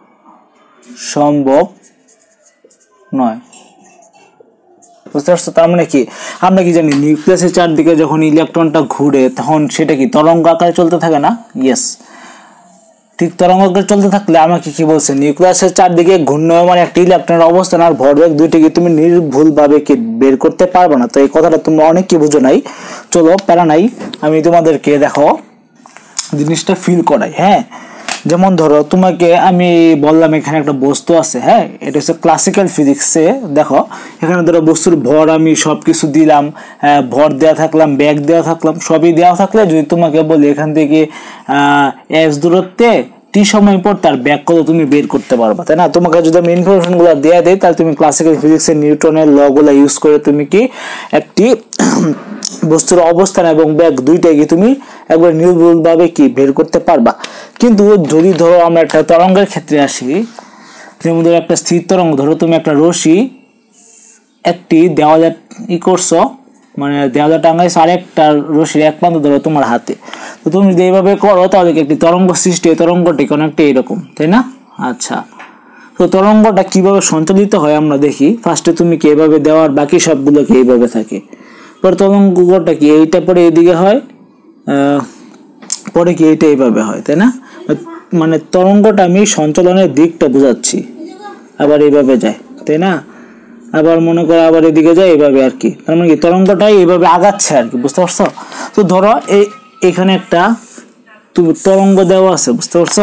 সম্ভব নয় বুঝতে পারছো? তার মানে কি আমরা কি জানি নিউক্লিয়াসের চারদিকে যখন ইলেকট্রনটা ঘুরে তখন সেটা কি তরঙ্গ আকারে চলতে থাকে না? ইয়েস, ঠিক তরঙ্গ আকারে চলতে থাকলে আমাকে কি বলছে নিউক্লিয়াসের চারদিকে ঘূর্ণায়মান একটি ইলেকট্রনের অবস্থান আর ভরবেগ দুইটাকে তুমি নির্ভুলভাবে কি বের করতে পারবে না। তো এই কথাটা তোমরা অনেক কি বুঝো নাই, চলো প্যারা নাই, আমি তোমাদেরকে দেখো জিনিসটা ফিল করাই। হ্যাঁ, যেমন ধরো তোমাকে আমি বললাম এখানে একটা বস্তু আছে, হ্যাঁ এটা হচ্ছে ক্লাসিক্যাল ফিজিক্সে। দেখো এখানে ধরো বস্তুর ভর আমি সব কিছু দিলাম, ভর দেওয়া থাকলাম, ব্যাগ দেওয়া থাকলাম, সবই দেওয়া থাকলে যদি তোমাকে বলি এখান থেকে এস দূরত্বে টি সময় পর তার ব্যাগ কত তুমি বের করতে পারবা, তাই না? তোমাকে যদি আমি ইনফরমেশনগুলো দেওয়া দেয় তাহলে তুমি ক্লাসিক্যাল ফিজিক্সের নিউটনের লগুলো ইউজ করে তুমি কি একটি বস্তুর অবস্থান এবং ব্যাগ দুইটাকে তুমি একবার নির্ভুলভাবে কি বের করতে পারবা। কিন্তু যদি ধরো আমরা একটা তরঙ্গের ক্ষেত্রে আসি, যেমন ধরো একটা স্থির তরঙ্গ, ধরো তুমি একটা রশি একটি দেওয়ালে ই করছো, মানে দেওয়ালে টাঙাইছো, আর একটা রশির এক প্রান্ত ধরো তোমার হাতে, তো তুমি যদি এইভাবে করো তাহলে একটি তরঙ্গ সৃষ্টি হয়, তরঙ্গটি অনেকটা এরকম, তাই না? আচ্ছা, তো তরঙ্গটা কিভাবে সঞ্চালিত হয় আমরা দেখি। ফার্স্টে তুমি কি এইভাবে দেওয়ার বাকি সবগুলোকে এইভাবে থাকে, পরে তরঙ্গটা কি এইটা পরে এইদিকে হয়, পরে কি এইটা এইভাবে হয়, তাই না? মানে তরঙ্গটা আমি সঞ্চালনের দিকটা বোঝাচ্ছি, আবার এইভাবে যায়, তাই না? আবার মনে করো আবার এদিকে যায় এইভাবে আর কি, তার মানে কি তরঙ্গটাই এইভাবে আগাচ্ছে আর কি, বুঝতে পারছো? তো ধরো এই এখানে একটা তুমি তরঙ্গ দেওয়া আছে, বুঝতে পারছো?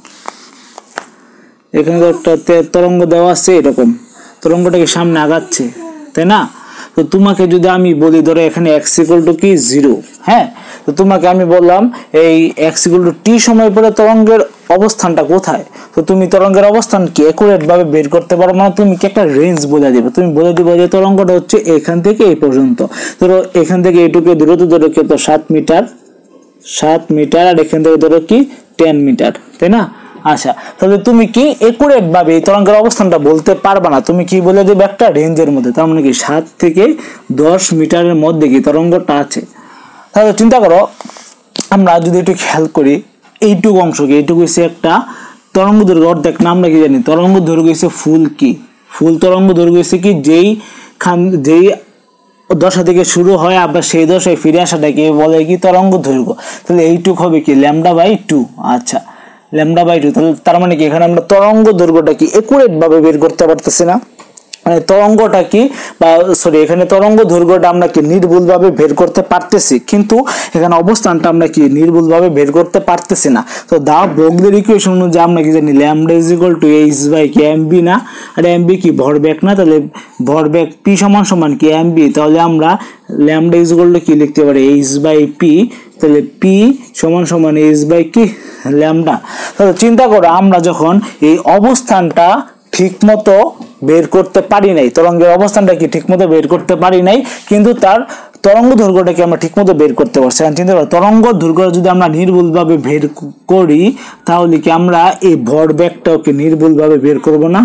এখানে একটা তরঙ্গ দেওয়া আছে, এরকম তরঙ্গটাকে সামনে আগাচ্ছে, তাই না? তো তোমাকে যদি আমি বলি ধরো এখানে এক্স ইকুয়াল টু কি জিরো, হ্যাঁ, তো তোমাকে আমি বললাম এই এক্স ইকুয়াল টু টি সময় পরে তরঙ্গের অবস্থানটা কোথায়, তো তুমি তরঙ্গের অবস্থান কি একুরেট ভাবে বের করতে পারো, মানে তুমি কি একটা রেঞ্জ বলে দিবে, তুমি বলে দিবে যে তরঙ্গটা হচ্ছে এখান থেকে এই পর্যন্ত, ধরো এখান থেকে এইটুকু দূরত্ব ধরো কি তো সাত মিটার সাত মিটার আর এখান থেকে ধরো কি টেন মিটার, তাই না? আচ্ছা, তাহলে তুমি কি একুরেট ভাবে এই তরঙ্গের অবস্থানটা বলতে পারবা না, তুমি কি বলে দেবে একটা রেঞ্জের মধ্যে, তার মানে কি সাত থেকে দশ মিটারের মধ্যে কি তরঙ্গটা আছে। তাহলে চিন্তা করো আমরা যদি একটু খেয়াল করি এইটুকু অংশকে, এইটুকু হচ্ছে একটা তরঙ্গ দৈর্ঘ্য অর্ধেক না, আমরা কি জানি তরঙ্গ দৈর্ঘ্য হচ্ছে ফুল কি ফুল তরঙ্গ দৈর্ঘ্য হচ্ছে কি যেই খান যেই দশা থেকে শুরু হয় আবার সেই দশায় ফিরে আসাটাকে বলে কি তরঙ্গ দৈর্ঘ্য। তাহলে এইটুক হবে কি ল্যামডা বাই টু। আচ্ছা, ল্যামডা বাই টু, তাহলে তার মানে কি এখানে আমরা তরঙ্গ দৈর্ঘ্যটা কি একুরেট ভাবে বের করতে পারতেছি না, মানে তরঙ্গটা কি বা সরি এখানে তরঙ্গ দৈর্ঘ্যটা আমরা কি নির্ভুলভাবে বের করতে পারতেছি, কিন্তু এখানে অবস্থানটা আমরা কি নির্ভুলভাবে বের করতে পারতেছি না। তো দা ব্রগলির ইকুয়েশন অনুযায়ী আমরা কি জানি lambda is equal to H by কি এম বি না, আর এম বি কি ভরবেগ না, তাহলে ভরবেগ পি সমান সমান কি এম বি, তাহলে আমরা ল্যামডা ইজ ইকুয়াল টু কি লিখতে পারি এইচ বাই পি, তাহলে পি সমান সমান এইচ বাই কি ল্যামডা। তাহলে চিন্তা করো আমরা যখন এই অবস্থানটা ঠিক মতো বের করতে পারি নাই, তরঙ্গের অবস্থানটা কি ঠিক মতো বের করতে পারি নাই, কিন্তু তার তরঙ্গ দৈর্ঘ্যটাকে আমরা ঠিক মতো বের করতে পারছি। চিন্তা করো তরঙ্গ দৈর্ঘ্য যদি আমরা নির্ভুলভাবে বের করি তাহলে কি আমরা এই ভরবেগটাকে নির্ভুলভাবে বের করব না?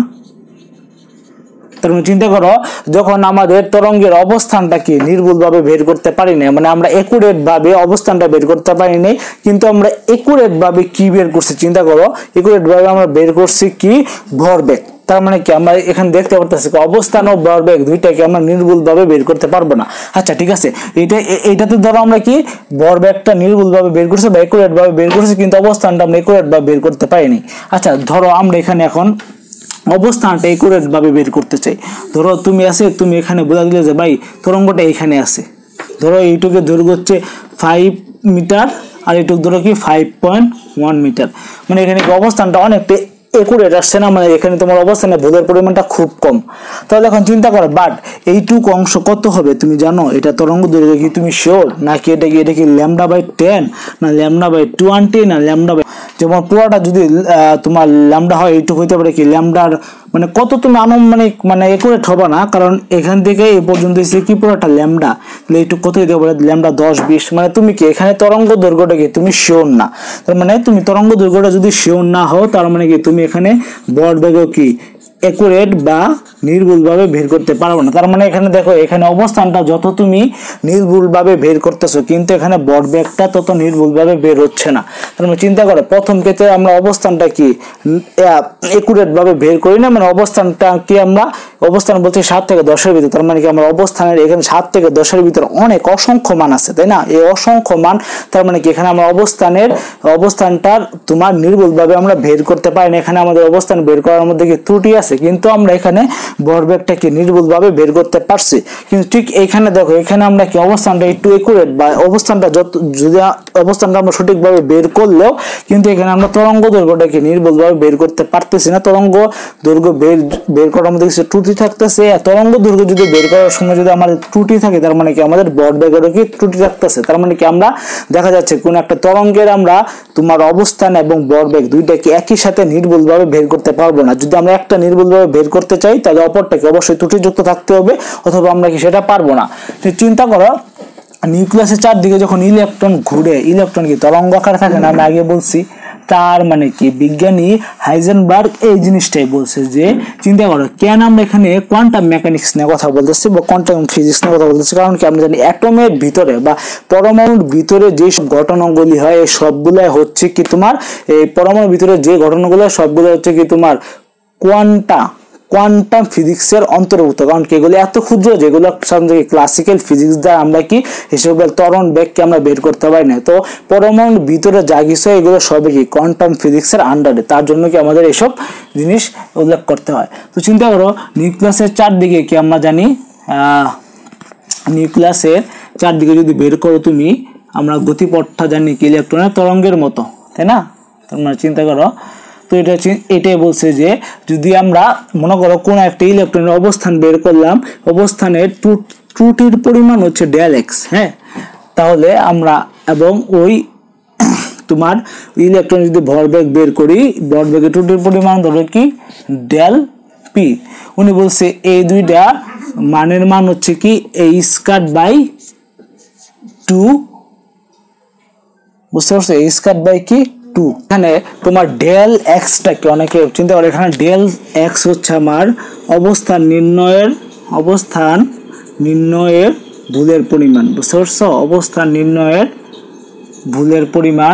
তার মানে চিন্তা করো যখন আমাদের তরঙ্গের অবস্থানটা কি নির্ভুলভাবে বের করতে পারি না, মানে আমরা একুরেট ভাবে অবস্থানটা বের করতে পারি নাই, কিন্তু আমরা একুরেট ভাবে কি বের করছি, চিন্তা করো একুরেট ভাবে আমরা বের করছি কি ভরবেগ। তার মানে কি আমরা এখানে দেখতে পারতেছি অবস্থান ও ভরবেগ দুইটাকে আমরা নির্ভুলভাবে বের করতে পারবো না। আচ্ছা ঠিক আছে, এটা এইটাতে ধরো আমরা কি ভরবেগটা নির্ভুলভাবে বের করছি বা একুরেট ভাবে বের করছি, কিন্তু অবস্থানটা আমরা একুরেট ভাবে বের করতে পারিনি। আচ্ছা ধরো আমরা এখানে এখন অবস্থানটা একুরেট ভাবে বের করতে চাই, ধরো তুমি আছে তুমি এখানে বোঝা দিলে যে ভাই তরঙ্গটা এখানে আছে, ধরো এইটুকের দৈর্ঘ্য হচ্ছে ফাইভ মিটার আর এইটুক ধরো কি ফাইভ পয়েন্ট ওয়ান মিটার, মানে এখানে অবস্থানটা অনেকটা একুরেট আসছে না, মানে এখানে তোমার অবস্থানে ভুলের পরিমাণটা খুব কম। তাহলে এখন চিন্তা করো, বাট এইটুকু অংশ কত হবে তুমি জানো? এটা তরঙ্গ দৈর্ঘ্য কি তুমি শিওর? নাকি এটা কি এটা কি ল্যামডা বাই টেন, না ল্যামডা বাই টোয়েন্টি, না ল্যামডা বাই, যেমন পুরোটা যদি তোমার ল্যামডা হয় এইটুকু হইতে পারে কি ল্যামডার মানে কত তুমি আনুমানিক মানে একুরেট হবে না, কারণ এখান থেকে এই পর্যন্ত এসে কি পুরোটা ল্যামডা, তাহলে এইটুকু কত হইতে পারে ল্যামডা দশ বিশ, মানে তুমি কি এখানে তরঙ্গ দৈর্ঘ্যটা কি তুমি শিওর না। তার মানে তুমি তরঙ্গ দৈর্ঘ্যটা যদি শিওর না হও তার মানে কি তুমি এখানে ভরবেগও কি একুরেট বা নির্ভুলভাবে বের করতে পারবো না। তার মানে এখানে দেখো এখানে অবস্থানটা যত তুমি নির্ভুলভাবে বের করতেছো, কিন্তু এখানে ভরবেগটা তত নির্ভুলভাবে বের হচ্ছে না। তার মানে চিন্তা করো, প্রথম ক্ষেত্রে আমরা অবস্থানটা কি একুরেট ভাবে বের করি না, মানে অবস্থানটা কি আমরা অবস্থান বলছি সাত থেকে দশের ভিতরে, তার মানে কি আমরা অবস্থানের এখানে সাত থেকে দশের ভিতরে অনেক অসংখ্য মান আছে, তাই না? এই অসংখ্য মান, তার মানে কি এখানে আমরা অবস্থানের অবস্থানটার তোমার নির্ভুলভাবে আমরা বের করতে পারি না। এখানে আমাদের অবস্থান বের করার মধ্যে কি ত্রুটি আছে, কিন্তু আমরা এখানে ভরবেগটাকে নির্ভুলভাবে বের করতে পারছি। কিন্তু ঠিক এখানে দেখো, এখানে আমরা কি অবস্থানটা একটু একুরেট বা অবস্থানটা যত যদি অবস্থানটা আমরা সঠিকভাবে বের করলেও কিন্তু এখানে আমরা তরঙ্গ দৈর্ঘ্যটাকে নির্ভুলভাবে বের করতে পারতেছি না। তরঙ্গ দৈর্ঘ্য বের বের করার মধ্যে কিছু ত্রুটি থাকতেছে। তরঙ্গ দৈর্ঘ্য যদি বের করার সময় যদি আমাদের ত্রুটি থাকে, তার মানে কি আমাদের ভরবেগেরও কি ত্রুটি থাকতেছে। তার মানে কি আমরা দেখা যাচ্ছে কোন একটা তরঙ্গের আমরা তোমার অবস্থান এবং ভরবেগ দুইটাকে একই সাথে নির্ভুলভাবে বের করতে পারবো না। যদি আমরা একটা নির্ভুলভাবে বের করতে চাই তাহলে অপরটাকে অবশ্যই ত্রুটিযুক্ত থাকতে হবে, অথবা আমরা কি সেটা পারবো না। চিন্তা করো, নিউক্লিয়াসের চারদিকে যখন ইলেকট্রন ঘুরে, ইলেকট্রন কি তরঙ্গ আকারে থাকে না, আমি আগে বলছি। তার মানে কি বিজ্ঞানী হাইজেনবার্গ এই জিনিসটাই বলছে যে চিন্তা করো, কেন আমরা এখানে কোয়ান্টাম মেকানিক্স নিয়ে কথা বলতেছি বা কোয়ান্টাম ফিজিক্স নিয়ে কথা বলতেছি, কারণ কি আমরা জানি অ্যাটমের ভিতরে বা পরমাণুর ভিতরে যে সব ঘটনাগুলি হয় এই সবগুলাই হচ্ছে কি তোমার এই পরমাণুর ভিতরে যে ঘটনাগুলো সবগুলো হচ্ছে কি তোমার কোয়ান্টা কোয়ান্টাম ফিজিক্সের অন্তর্ভুক্ত। কারণ কি এগুলো এত ক্ষুদ্র যেগুলো ক্লাসিক্যাল ফিজিক্স দ্বারা আমরা কি হিসেব ত্বরণ বেগকে আমরা বের করতে পারি না। তো পরমাণুর ভিতরে যা কিছু এগুলো সবই কি কোয়ান্টাম ফিজিক্সের আন্ডারে, তার জন্য কি আমাদের এসব জিনিস উল্লেখ করতে হয়। তো চিন্তা করো, নিউক্লিয়াসের চারদিকে কি আমরা জানি আহ নিউক্লিয়াসের চারদিকে যদি বের করো তুমি, আমরা গতিপথটা জানি কি ইলেকট্রনের তরঙ্গের মতো, তাই না? তোমরা চিন্তা করো, তো এটা এটাই বলছে যে যদি আমরা মনে করো কোন একটা ইলেকট্রনের অবস্থান বের করলাম, অবস্থানের ত্রুটির পরিমাণ হচ্ছে ডেল এক্স, হ্যাঁ, তাহলে আমরা এবং ওই তোমার ইলেকট্রন যদি ভরবেগ বের করি, ভরবেগের ত্রুটির পরিমাণ ধরো কি ডেল পি। উনি বলছে এই দুইটা মানের মান হচ্ছে কি এ স্কয়ার বাই টু, বুঝতে পারছো? এ স্কয়ার বাই কি টু। এখানে তোমার ডেল এক্সটাকে অনেকে চিন্তা করে, এখানে ডেল এক্স হচ্ছে আমার অবস্থান নির্ণয়ের অবস্থান নির্ণয়ের ভুলের পরিমাণ, বুঝতে পারছো? অবস্থান নির্ণয়ের ভুলের পরিমাণ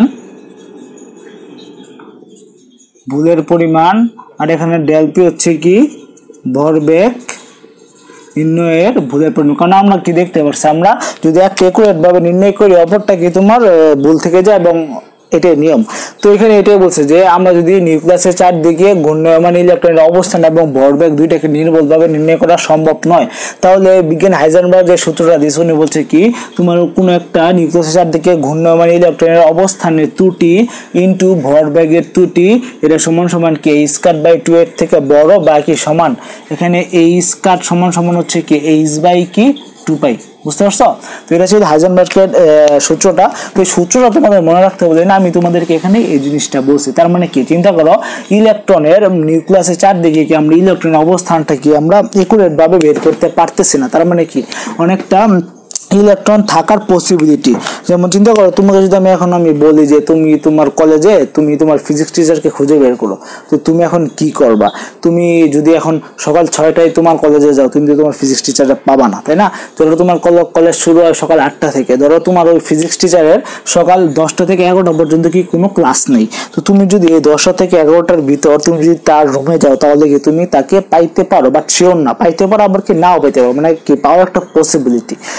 ভুলের পরিমাণ আর এখানে ডেল পি হচ্ছে কি ভরবেগ নির্ণয়ের ভুলের পরিমাণ। কারণ আমরা কি দেখতে পাচ্ছি, আমরা যদি একটা একুরেট ভাবে নির্ণয় করি অপরটা কি তোমার ভুল থেকে যায়, এবং এটাই নিয়ম। তো এখানে এটাই বলছে যে আমরা যদি নিউক্লিয়াসের চারদিকে ঘূর্ণায়মান ইলেকট্রনের অবস্থান এবং ভরবেগ দুইটাকে নির্ভুলভাবে নির্ণয় করা সম্ভব নয়, তাহলে বিজ্ঞানী হাইজেনবার্গ যে সূত্রটা দিয়েছে উনি বলছে কি তোমার কোনো একটা নিউক্লিয়াসের চারদিকে ঘূর্ণায়মান ইলেকট্রনের অবস্থানের ত্রুটি ইনটু ভরবেগের ত্রুটি, এটা সমান সমান কি এই স্কয়ার বাই টু এর থেকে বড় বা কি সমান, এখানে এই স্কয়ার সমান সমান হচ্ছে কি এইচ বাই কি টু পাই, বুঝতে পারছো? তো এটা ছিল হাইজেনবার্গের সূত্রটা। তো এই সূত্রটা তোমাদের মনে রাখতে হবে না, আমি তোমাদেরকে এখানে এই জিনিসটা বলছি। তার মানে কি চিন্তা করো, ইলেকট্রনের নিউক্লিয়াসের চারদিকে কি আমরা ইলেকট্রনের অবস্থানটা কি আমরা একুরেট ভাবে বের করতে পারতেছি না। তার মানে কি অনেকটা ইলেকট্রন থাকার পসিবিলিটি। যেমন চিন্তা করো, তোমাকে যদি আমি এখন আমি বলি যে তুমি তোমার কলেজে তুমি তোমার ফিজিক্স টিচারকে খুঁজে বের করো, তো তুমি এখন কি করবা? তুমি যদি এখন সকাল ছয়টায় তোমার কলেজে যাও, তুমি তোমার ফিজিক্স টিচারটা পাবা না, তাই না? ধরো তোমার কলেজ শুরু হয় সকাল আটটা থেকে, ধরো তোমার ওই ফিজিক্স টিচারের সকাল দশটা থেকে এগারোটা পর্যন্ত কি কোনো ক্লাস নেই। তো তুমি যদি এই দশটা থেকে এগারোটার ভিতর তুমি যদি তার রুমে যাও, তাহলে কি তুমি তাকে পাইতে পারো, বাট শিওর না, পাইতে পারো আবার কি নাও পাইতে পারো, মানে কি পাওয়ার একটা পসিবিলিটি। ঠিক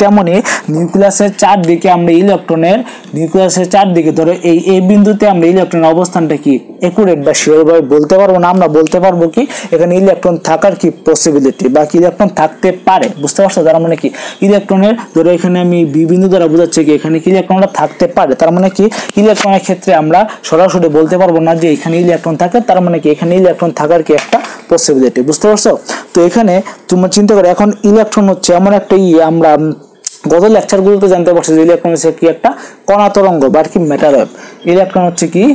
তেমনি নিউক্লিয়াসের চারদিকে আমরা ইলেকট্রনের নিউক্লিয়াসের চারদিকে ধরো এই এই বিন্দুতে আমরা ইলেকট্রনের অবস্থানটা কি একুরেট বা শিওর ভাবে বলতে পারবো না। আমরা বলতে পারবো কি এখানে ইলেকট্রন থাকার কি পসিবিলিটি বা কি ইলেকট্রন থাকতে পারে, বুঝতে পারছো? তার মানে কি ইলেকট্রনের ধরো এখানে আমি বি বিন্দু দ্বারা বোঝাচ্ছি কি এখানে কি ইলেকট্রনটা থাকতে পারে। তার মানে কি ইলেকট্রনের ক্ষেত্রে আমরা সরাসরি বলতে পারবো না যে এখানে ইলেকট্রন থাকে, তার মানে কি এখানে ইলেকট্রন থাকার কি একটা পসিবিলিটি, বুঝতে পারছো? তো এখানে তোমরা চিন্তা করো এখন ইলেকট্রন হচ্ছে এমন একটা ইয়ে, আমরা গত লেকচারগুলোতে জানতে পারছি যে ইলেকট্রন হচ্ছে কি একটা কণা তরঙ্গ বা কি ম্যাটার ওয়েভ। ইলেকট্রন হচ্ছে কি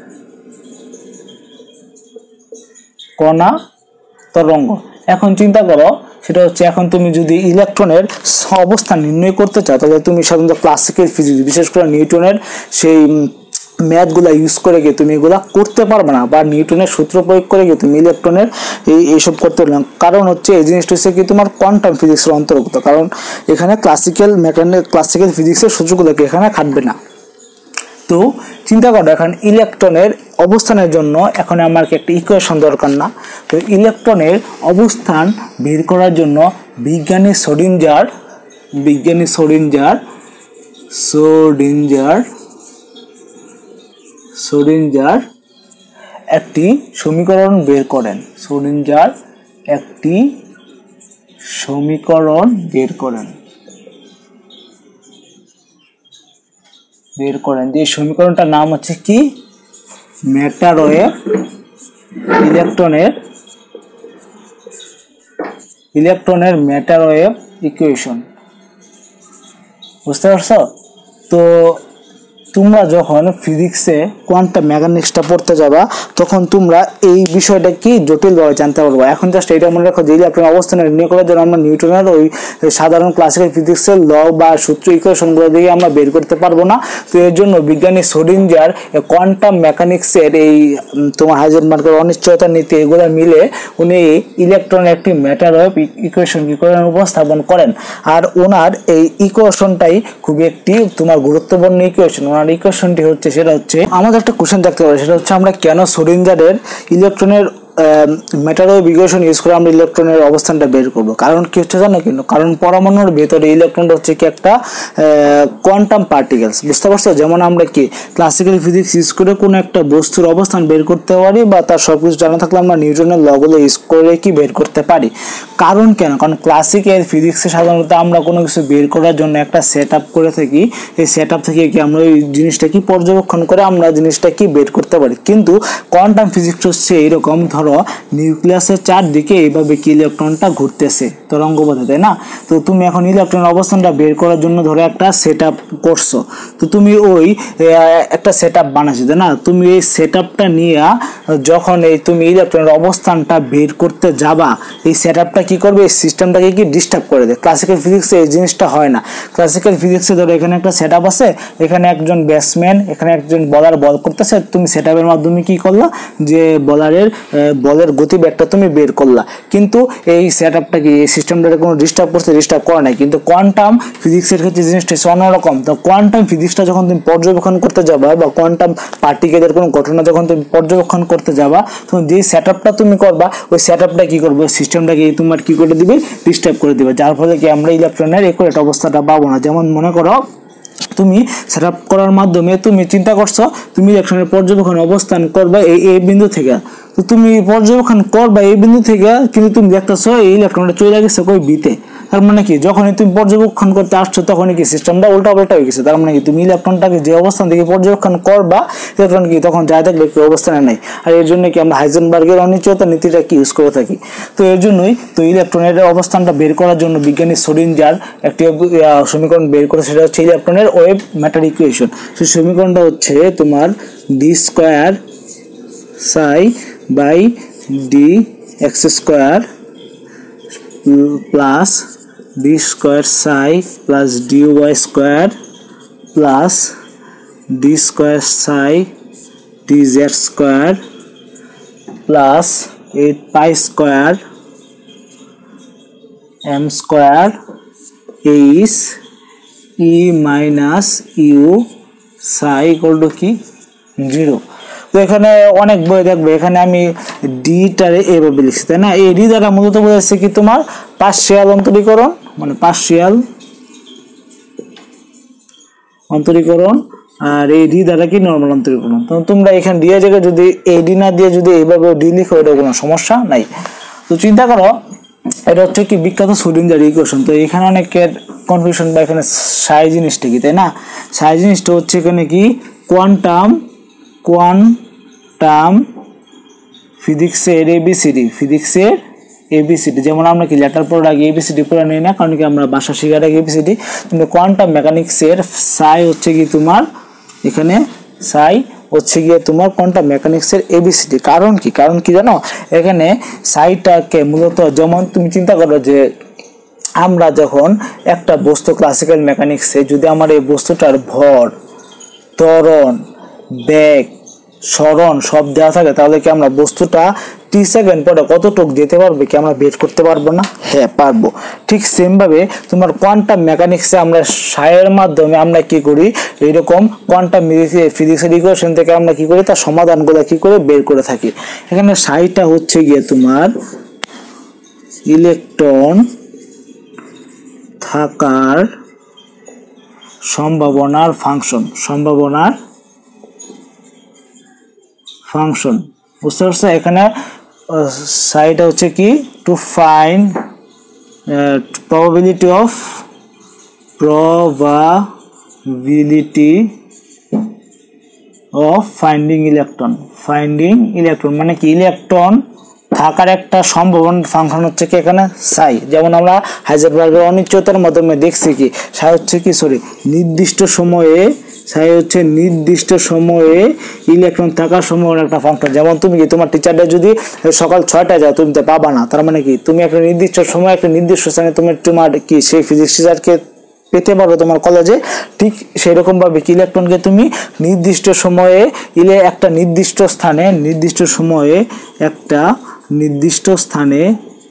কণা তরঙ্গ। এখন চিন্তা করো সেটা হচ্ছে এখন তুমি যদি ইলেকট্রনের অবস্থান নির্ণয় করতে চাও তাহলে তুমি সাধারণত ক্লাসিক্যাল ফিজিক্স বিশেষ করে নিউটনের সেই ম্যাথগুলা ইউজ করে গিয়ে তুমি এগুলা করতে পারবে না, বা নিউটনের সূত্র প্রয়োগ করে গিয়ে তুমি ইলেকট্রনের এই এইসব করতে পারবে না। কারণ হচ্ছে এই জিনিসটা হচ্ছে কি তোমার কোয়ান্টাম ফিজিক্সের অন্তর্গত, কারণ এখানে ক্লাসিক্যাল মেকানিক ক্লাসিক্যাল ফিজিক্সের সূত্রগুলোকে এখানে খাটবে না। তো চিন্তা করো এখন ইলেকট্রনের অবস্থানের জন্য এখন আমার একটা ইকুয়েশন দরকার না। তো ইলেকট্রনের অবস্থান বের করার জন্য বিজ্ঞানী সোডিঞ্জার বিজ্ঞানী সোডিঞ্জার সোডিঞ্জার সোডিঞ্জার একটি সমীকরণ বের করেন সোডিঞ্জার একটি সমীকরণ বের করেন বের করেন যে সমীকরণটার নাম হচ্ছে কি ম্যাটার ওয়েভ ইলেকট্রনের ইলেকট্রনের ম্যাটার ওয়েভ ইকুয়েশন, বুঝতে পারছো? তো তোমরা যখন ফিজিক্সে কোয়ান্টাম মেকানিক্সটা পড়তে যাবা তখন তোমরা এই বিষয়টা কি জটিলভাবে জানতে পারবো। এখন জাস্ট এটা মনে রাখো যে ইলেকট্রন অবস্থান নির্ণয় করার জন্য আমরা নিউটনের ওই সাধারণ ক্লাসিক্যাল ফিজিক্সের ল বা সূত্র ইকুয়েশনগুলো দিয়ে আমরা বের করতে পারবো না। তো এর জন্য বিজ্ঞানী সোডিঞ্জার কোয়ান্টাম মেকানিক্সের এই তোমার হাইজেনবার্গের অনিশ্চয়তা নীতি এগুলো মিলে উনি ইলেকট্রনের একটি ম্যাটার ওয়েভ ইকুয়েশন কি করেন উপস্থাপন করেন। আর ওনার এই ইকুয়েশনটাই খুবই একটি তোমার গুরুত্বপূর্ণ ইকুয়েশন। ইকুয়েশনটি হচ্ছে সেটা হচ্ছে আমাদের একটা কোশ্চেন থাকতে পারে, সেটা হচ্ছে আমরা কেন সোডিঞ্জারের ইলেকট্রনের ম্যাটার ওয়েভ ইকুয়েশন ইউজ করে আমরা ইলেকট্রনের অবস্থানটা বের করব। কারণ কি হচ্ছে জানো কিন্তু কারণ পরমাণুর ভেতরে ইলেকট্রনটা হচ্ছে কি একটা কোয়ান্টাম পার্টিকেলস, বুঝতে পারছো? যেমন আমরা কি ক্লাসিক্যাল ফিজিক্স ইউজ করে কোনো একটা বস্তুর অবস্থান বের করতে পারি বা তার সবকিছু জানা থাকলে আমরা নিউটনের লগুলো ইউজ করে কি বের করতে পারি। কারণ কেন কারণ ক্লাসিক্যাল ফিজিক্সে সাধারণত আমরা কোনো কিছু বের করার জন্য একটা সেট আপ করে থাকি, এই সেট আপ থেকে কি আমরা ওই জিনিসটা কি পর্যবেক্ষণ করে আমরা জিনিসটা কি বের করতে পারি। কিন্তু কোয়ান্টাম ফিজিক্স হচ্ছে এইরকম, ধরো নিউক্লিয়াসের চারদিকে এইভাবে কি ইলেকট্রনটা ঘুরতেছে তরঙ্গপথে, তাই না? তো তুমি এখন ইলেকট্রনের অবস্থানটা বের করার জন্য ধরো একটা সেট আপ করছো, তো তুমি ওই একটা সেট আপ বানাইছো, তাই না? তুমি এই সেট আপটা নিয়ে যখন এই তুমি ইলেকট্রনের অবস্থানটা বের করতে যাবা এই সেট আপটা কি করবে এই সিস্টেমটাকে কি ডিস্টার্ব করে দেয়। ক্লাসিক্যাল ফিজিক্সে এই জিনিসটা হয় না। ক্লাসিক্যাল ফিজিক্সে ধরো এখানে একটা সেট আপ আছে, এখানে একজন ব্যাটসম্যান এখানে একজন বলার বল করতেছে, তুমি সেট আপের মাধ্যমে কি করলা যে বলারের বলের গতিবেগটা তুমি বের করলা, কিন্তু এই সেটআপটা কি এই সিস্টেমটাকে কোনো ডিস্টার্ব করতে ডিস্টার্ব করে নাই। কিন্তু কোয়ান্টাম ফিজিক্সের ক্ষেত্রে জিনিসটা অন্যরকম। তো কোয়ান্টাম ফিজিক্সটা যখন তুমি পর্যবেক্ষণ করতে যাবা বা কোয়ান্টাম পার্টিকেলের কোনো ঘটনা যখন তুমি পর্যবেক্ষণ করতে যাবা তখন যে সেটআপটা তুমি করবা ওই সেটআপটা কি করবে সিস্টেমটাকে তোমার কি করে দিবে ডিস্টার্ব করে দিবে, যার ফলে কি আমরা ইলেকট্রনের একুরেট অবস্থাটা পাবো না। যেমন মনে করো তুমি সেট আপ করার মাধ্যমে তুমি চিন্তা করছো তুমি ইলেকট্রনের পর্যবেক্ষণ অবস্থান করবা এই এই বিন্দু থেকে, তো তুমি পর্যবেক্ষণ করবা এই বিন্দু থেকে, কিন্তু তুমি দেখতেছো এই ইলেকট্রনটা চলে গেছে কই বিতে। তার মানে কি যখনই তুমি পর্যবেক্ষণ করতে আসছো তখনই কি সিস্টেমটা উল্টা পাল্টা হয়ে গেছে। তার মানে কি তুমি ইলেকট্রনটাকে যে অবস্থান থেকে পর্যবেক্ষণ করবা ইলেকট্রন কি তখন যায় থাকলে একটি অবস্থানে নাই। আর এর জন্য কি আমরা হাইজেনবার্গের অনিশ্চয়তা নীতিটা কি ইউজ করে থাকি। তো এর জন্যই তো ইলেকট্রনের অবস্থানটা বের করার জন্য বিজ্ঞানী সোডিঞ্জার একটি সমীকরণ বের করে, সেটা হচ্ছে ইলেকট্রনের ওয়েভ ম্যাটার ইকুয়েশন। সেই সমীকরণটা হচ্ছে তোমার D square psi by D X square plus D square psi plus D Y square plus D square psi D Z square plus eight pi square M square H E minus U psi equal to কি zero. তো এখানে অনেক বই দেখবে এখানে আমি ডিটারে এভাবে লিখছি, তাই না? এই ডি দ্বারা মূলত বোঝাচ্ছে কি তোমার পার্শিয়াল অন্তরীকরণ, মানে পার্শিয়াল অন্তরীকরণ, আর এই ডি দ্বারা কি নরমাল অন্তরীকরণ। তো তোমরা এখানে দিয়ে জায়গায় যদি এই ডি না দিয়ে যদি এইভাবে ডি লিখো এটা কোনো সমস্যা নাই। তো চিন্তা করো এটা হচ্ছে কি বিখ্যাত শ্রোডিঞ্জার ইকুয়েশন। তো এখানে অনেকের কনফিউশন বা এখানে সাই জিনিসটা কি, তাই না? সাই জিনিসটা হচ্ছে এখানে কি কোয়ান্টাম কোয়ান্টাম ফিজিক্সের এবিসিডি, ফিজিক্সের এবিসিডি। যেমন আমরা কি লেটার পড়ার আগে এবিসিডি পড়ে নিই না, কারণ কি আমরা ভাষা শেখার আগে এবিসিডি। কিন্তু কোয়ান্টাম মেকানিক্সের সাই হচ্ছে কি তোমার এখানে সাই হচ্ছে গিয়ে তোমার কোয়ান্টাম মেকানিক্সের এবিসিডি। কারণ কি কারণ কি জানো, এখানে সাইটাকে মূলত যেমন তুমি চিন্তা করো যে আমরা যখন একটা বস্তু ক্লাসিক্যাল মেকানিক্সে যদি আমার এই বস্তুটার ভর, ত্বরণ, বেগ, সরণ সব দেওয়া থাকে, তাহলে কি আমরা বস্তুটা টি সেকেন্ড পরে কতটুক যেতে পারবে কি আমরা বের করতে পারবো না? হ্যাঁ পারবো। ঠিক সেম ভাবে তোমার কোয়ান্টাম মেকানিক্সে আমরা সাইয়ের মাধ্যমে আমরা কি করি, এইরকম কোয়ান্টাম ফিজিক্সের ইকুয়েশন থেকে আমরা কি করি তার সমাধানগুলো কি করে বের করে থাকি। এখানে সাইটা হচ্ছে গিয়ে তোমার ইলেকট্রন থাকার সম্ভাবনার ফাংশন, সম্ভাবনার ফাংশন বুঝতে পারছো? এখানে সাইটা হচ্ছে কি to find probability of probability of finding electron, finding electron মানে কি ইলেকট্রন থাকার একটা সম্ভাবনার ফাংশন হচ্ছে কি এখানে সাই। যেমন আমরা হাইজেনবার্গের অনিশ্চয়তার মাধ্যমে দেখছি কি সাই হচ্ছে কি সরি নির্দিষ্ট সময়ে, সাই হচ্ছে নির্দিষ্ট সময়ে ইলেকট্রন থাকার সম্ভাবনার একটা ফাংশন। যেমন তুমি কি তোমার টিচারটা যদি সকাল ছয়টায় যাও তুমি তো পাবা না, তার মানে কি তুমি একটা নির্দিষ্ট সময় একটা নির্দিষ্ট স্থানে তুমি তোমার কি সেই ফিজিক্স টিচারকে পেতে পারো তোমার কলেজে। ঠিক সেরকম ভাবে কি ইলেকট্রনকে তুমি নির্দিষ্ট সময়ে ইলে একটা নির্দিষ্ট স্থানে নির্দিষ্ট সময়ে একটা নির্দিষ্ট স্থানে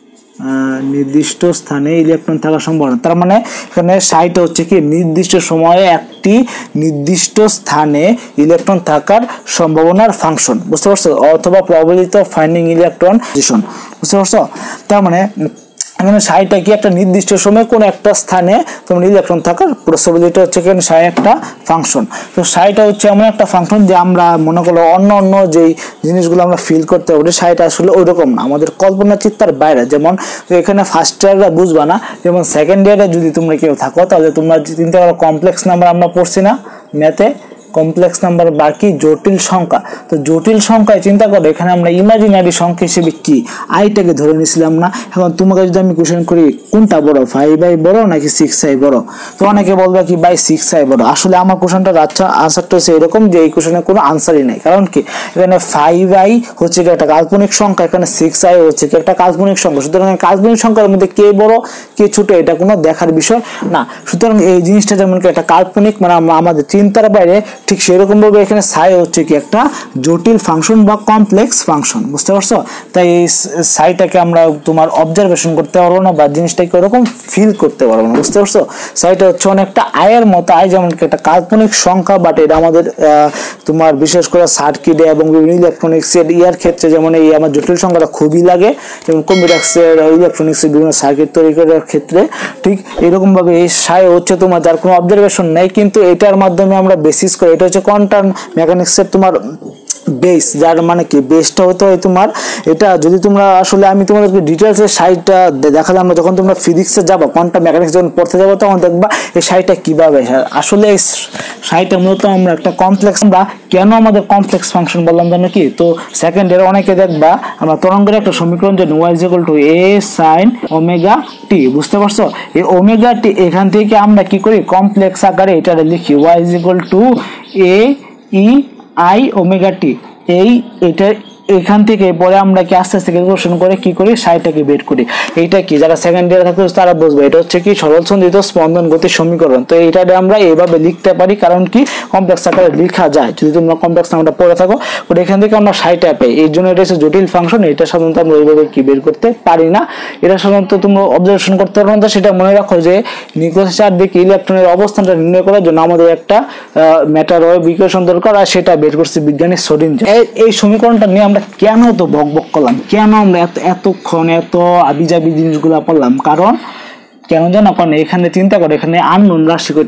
নির্দিষ্ট স্থানে ইলেকট্রন থাকার সম্ভাবনা। তার মানে এখানে সাইটা হচ্ছে কি নির্দিষ্ট সময়ে একটি নির্দিষ্ট স্থানে ইলেকট্রন থাকার সম্ভাবনার ফাংশন বুঝতে পারছো, অথবা probability of finding electron position বুঝতে পারছো। তার মানে এখানে সাইটা কি একটা নির্দিষ্ট সময়ে কোন একটা স্থানে তোমার ইলেকট্রন থাকার প্রবাবিলিটি হচ্ছে এখানে সাই একটা ফাংশন। তো সাইটা হচ্ছে এমন একটা ফাংশন যে আমরা মনে করো অন্য অন্য যেই জিনিসগুলো আমরা ফিল করতে পারি সাইটা আসলে ওইরকম না, আমাদের কল্পনা চিন্তার বাইরে। যেমন এখানে ফার্স্ট ইয়াররা বুঝবা না, যেমন সেকেন্ড ইয়ারে যদি তোমরা কেউ থাকো তাহলে তোমরা চিন্তা করো কমপ্লেক্স নাম্বার আমরা পড়ছি না ম্যাথে, কমপ্লেক্স নাম্বার বাকি জটিল সংখ্যা। তো জটিল সংখ্যায় চিন্তা করো এখানে আমরা ইমাজিনারি সংখ্যা হিসেবে কি আইটাকে ধরে নিয়েছিলাম না। এখন তোমাকে যদি আমি কোশ্চেন করি কোনটা বড়, ফাইভ আই বড় নাকি সিক্স আই বড়, তো অনেকে বলবে কি বাই সিক্স আই বড়। আসলে আমার কোশ্চেনটার আচ্ছা আনসারটা হচ্ছে এরকম যে এই কোশ্চেনে কোনো আনসারই নেই। কারণ কি এখানে ফাইভ আই হচ্ছে কি একটা কাল্পনিক সংখ্যা, এখানে সিক্স আই হচ্ছে কি একটা কাল্পনিক সংখ্যা। সুতরাং কাল্পনিক সংখ্যার মধ্যে কে বড় কে ছোট এটা কোনো দেখার বিষয় না। সুতরাং এই জিনিসটা যেমন কি একটা কাল্পনিক মানে আমাদের চিন্তার বাইরে, ঠিক সেরকম ভাবে এখানে সাই হচ্ছে কি একটা জটিল ফাংশন বা কমপ্লেক্স ফাংশন বুঝতে পারছো। তাই এই সাইটাকে আমরা তোমার অবজারভেশন করতে পারবো না বা জিনিসটাকে ওরকম ফিল করতে পারবো না বুঝতে পারছো। সাইটা হচ্ছে অনেকটা আয়ের মতো, আয় যেমন কি একটা কাল্পনিক সংখ্যা, বাট এটা আমাদের তোমার বিশেষ করে সার্কিটে এবং বিভিন্ন ইলেকট্রনিক্স এর ইয়ার ক্ষেত্রে যেমন এই আমার জটিল সংখ্যাটা খুবই লাগে, যেমন কম্পিউটার ইলেকট্রনিক্স এর বিভিন্ন সার্কিট তৈরি করার ক্ষেত্রে। ঠিক এরকম ভাবে এই সাই হচ্ছে তোমার যার কোনো অবজারভেশন নেই, কিন্তু এটার মাধ্যমে আমরা বেসিস করে, এটা হচ্ছে কোয়ান্টাম মেকানিক্সের তোমার বেস, যার মানে কি বেসটা হতে হয় তোমার এটা। যদি তোমরা আসলে আমি তোমাদেরকে ডিটেলসের সাইডটা দেখালাম না, যখন তোমরা ফিজিক্সে যাবো কোয়ান্টাম মেকানিক্স যখন পড়তে যাবো তখন দেখবা এই সাইডটা কিভাবে। আসলে এই সাইডটা মূলত আমরা একটা কমপ্লেক্স, আমরা কেন আমাদের কমপ্লেক্স ফাংশন বললাম জানো কি, তো সেকেন্ড ইয়ারে অনেকে দেখবা আমরা তরঙ্গের একটা সমীকরণ যে y is equal to a sine omega t বুঝতে পারছো। এই ওমেগা টি এখান থেকে আমরা কি করি কমপ্লেক্স আকারে এটা লিখি y is equal to a e i omega t. এই এটা এখান থেকে পরে আমরা কি আস্তে আস্তে ক্যালকুলেশন করে কি করি সাইটাকে বের করি। এইটা কি যারা সেকেন্ড ইয়ারে থাকতে তারা বুঝবে, এটা হচ্ছে কি সরল সন্ধিত স্পন্দন গতির সমীকরণ। তো এইটাকে আমরা এইভাবে লিখতে পারি, কারণ কি কমপ্লেক্স আকারে লেখা যায়। যদি তোমরা কমপ্লেক্স নামটা পড়ে থাকো ওটা এখান থেকে আমরা সাইটা পাই, এই জন্য এটা হচ্ছে জটিল ফাংশন। এটা সাধারণত আমরা ওইভাবে কি বের করতে পারি না। এটা সাধারণত তোমরা অবজারভেশন করতে পারো না। সেটা মনে রাখো যে নিউক্লিয়াসের চারদিকে ইলেকট্রনের অবস্থানটা নির্ণয় করার জন্য আমাদের একটা ম্যাটার ওয়েভ ইকুয়েশন দরকার, আর সেটা বের করছে বিজ্ঞানী শ্রোডিঞ্জার। এই সমীকরণটা নিয়ে আমরা কেন তো বক বক করলাম, কেন আমরা এত এতক্ষণ এত আবিজাবি জিনিসগুলো পড়লাম, কারণ কেন জানো, কারণ এখানে চিন্তা করো এখানে আননোন রাশি কয়টা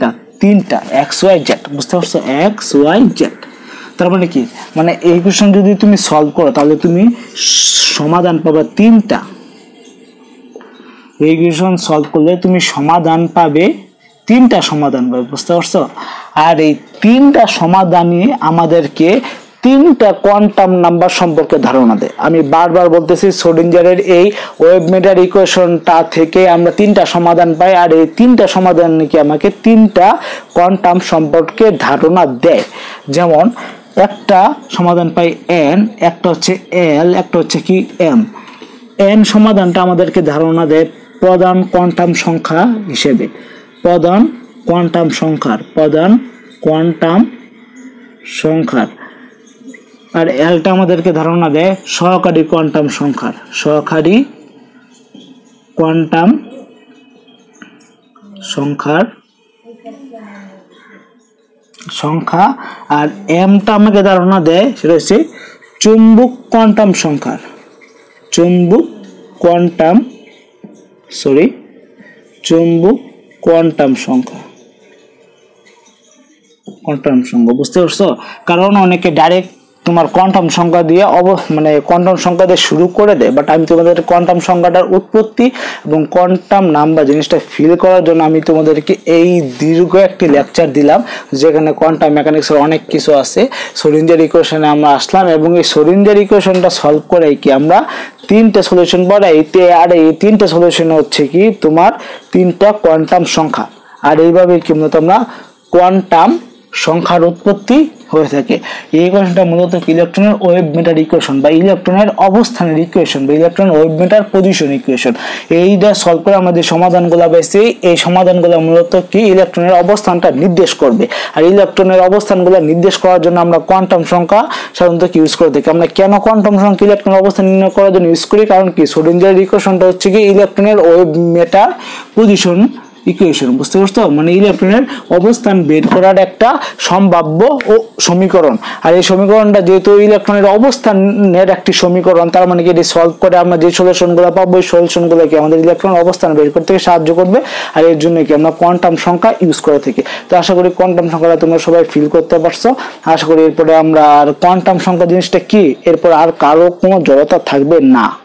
তিনটা এক্স ওয়াই জেড, বুঝতে পারছো, এক্স ওয়াই জেড। তার মানে কি, মানে এই কোশ্চেন যদি তুমি সলভ করো তাহলে তুমি সমাধান পাবে তিনটা। এই কোশ্চেন সলভ করলে তুমি সমাধান পাবে তিনটা সমাধান পাবে, বুঝতে পারছো। আর এই তিনটা সমাধানই আমাদেরকে তিনটা কোয়ান্টাম নাম্বার সম্পর্কে ধারণা দেয়। আমি বারবার বলতেছি শ্রোডিঞ্জারের এই ওয়েভ মেটার ইকুয়েশনটা থেকে আমরা তিনটা সমাধান পাই, আর এই তিনটা সমাধান নাকি আমাকে তিনটা কোয়ান্টাম সম্পর্কে ধারণা দেয়। যেমন একটা সমাধান পাই এন, একটা হচ্ছে এল, একটা হচ্ছে কি এম। এন সমাধানটা আমাদেরকে ধারণা দেয় প্রধান কোয়ান্টাম সংখ্যা হিসেবে, প্রধান কোয়ান্টাম সংখ্যার, প্রধান কোয়ান্টাম সংখ্যার। আর এলটা আমাদেরকে ধারণা দেয় সহকারী কোয়ান্টাম সংখ্যার, সহকারী কোয়ান্টাম সংখ্যার সংখ্যা। আর এমটা আমাকে ধারণা দেয় সেটা হচ্ছে চুম্বক কোয়ান্টাম সংখ্যার, চুম্বক কোয়ান্টাম সরি চুম্বক কোয়ান্টাম সংখ্যা, কোয়ান্টাম সংখ্যা, বুঝতে পারছো। কারণ অনেকে ডাইরেক্ট তোমার কোয়ান্টাম সংখ্যা দিয়ে অব মানে কোয়ান্টাম সংখ্যা দিয়ে শুরু করে দেয়, বাট আমি তোমাদের কোয়ান্টাম সংখ্যাটার উৎপত্তি এবং কোয়ান্টাম নাম্বার জিনিসটা ফিল করার জন্য আমি তোমাদেরকে এই দীর্ঘ একটি লেকচার দিলাম, যেখানে কোয়ান্টাম মেকানিক্সের অনেক কিছু আছে। শ্রোডিঞ্জার ইকুয়েশনে আমরা আসলাম এবং এই শ্রোডিঞ্জার ইকুয়েশনটা সলভ করে কি আমরা তিনটে সলিউশন পাই, আর এই তিনটে সলিউশন হচ্ছে কি তোমার তিনটা কোয়ান্টাম সংখ্যা। আর এইভাবে কি মূলত আমরা কোয়ান্টাম সংখ্যার উৎপত্তি হয়ে থাকে। এই ইকুয়েশনটা মূলত ইলেকট্রনের ওয়েভ মেটার ইকুয়েশন বা ইলেকট্রনের অবস্থানের ইকুয়েশন বা ইলেকট্রনের ওয়েভ মেটার পজিশন ইকুয়েশন। এইটা সলভ করে আমাদের সমাধানগুলো পাইছি। এই সমাধানগুলো মূলত কি ইলেকট্রনের অবস্থানটা নির্দেশ করবে, আর ইলেকট্রনের অবস্থানগুলো নির্দেশ করার জন্য আমরা কোয়ান্টাম সংখ্যা সাধারণত কি ইউজ করে থাকি। আমরা কেন কোয়ান্টাম সংখ্যা ইলেকট্রনের অবস্থান নির্ণয় করার জন্য ইউজ করি, কারণ কি শ্রোডিঞ্জার ইকুয়েশনটা হচ্ছে কি ইলেকট্রনের ওয়েভ মেটার পজিশন ইকুয়েশন, বুঝতে পারছো। মানে ইলেকট্রনের অবস্থান বের করার একটা সম্ভাব্য ও সমীকরণ। আর এই সমীকরণটা যেহেতু ইলেকট্রনের অবস্থানের একটি সমীকরণ, তার মানে কি এটি সলভ করে আমরা যে সলিউশনগুলো পাবো এই সলিউশনগুলোকে আমাদের ইলেকট্রনের অবস্থান বের করতে সাহায্য করবে। আর এর জন্য কি আমরা কোয়ান্টাম সংখ্যা ইউজ করে থাকি। তো আশা করি কোয়ান্টাম সংখ্যাটা তোমরা সবাই ফিল করতে পারছো। আশা করি এরপরে আমরা আর কোয়ান্টাম সংখ্যা জিনিসটা কি, এরপর আর কারো কোনো জড়তা থাকবে না।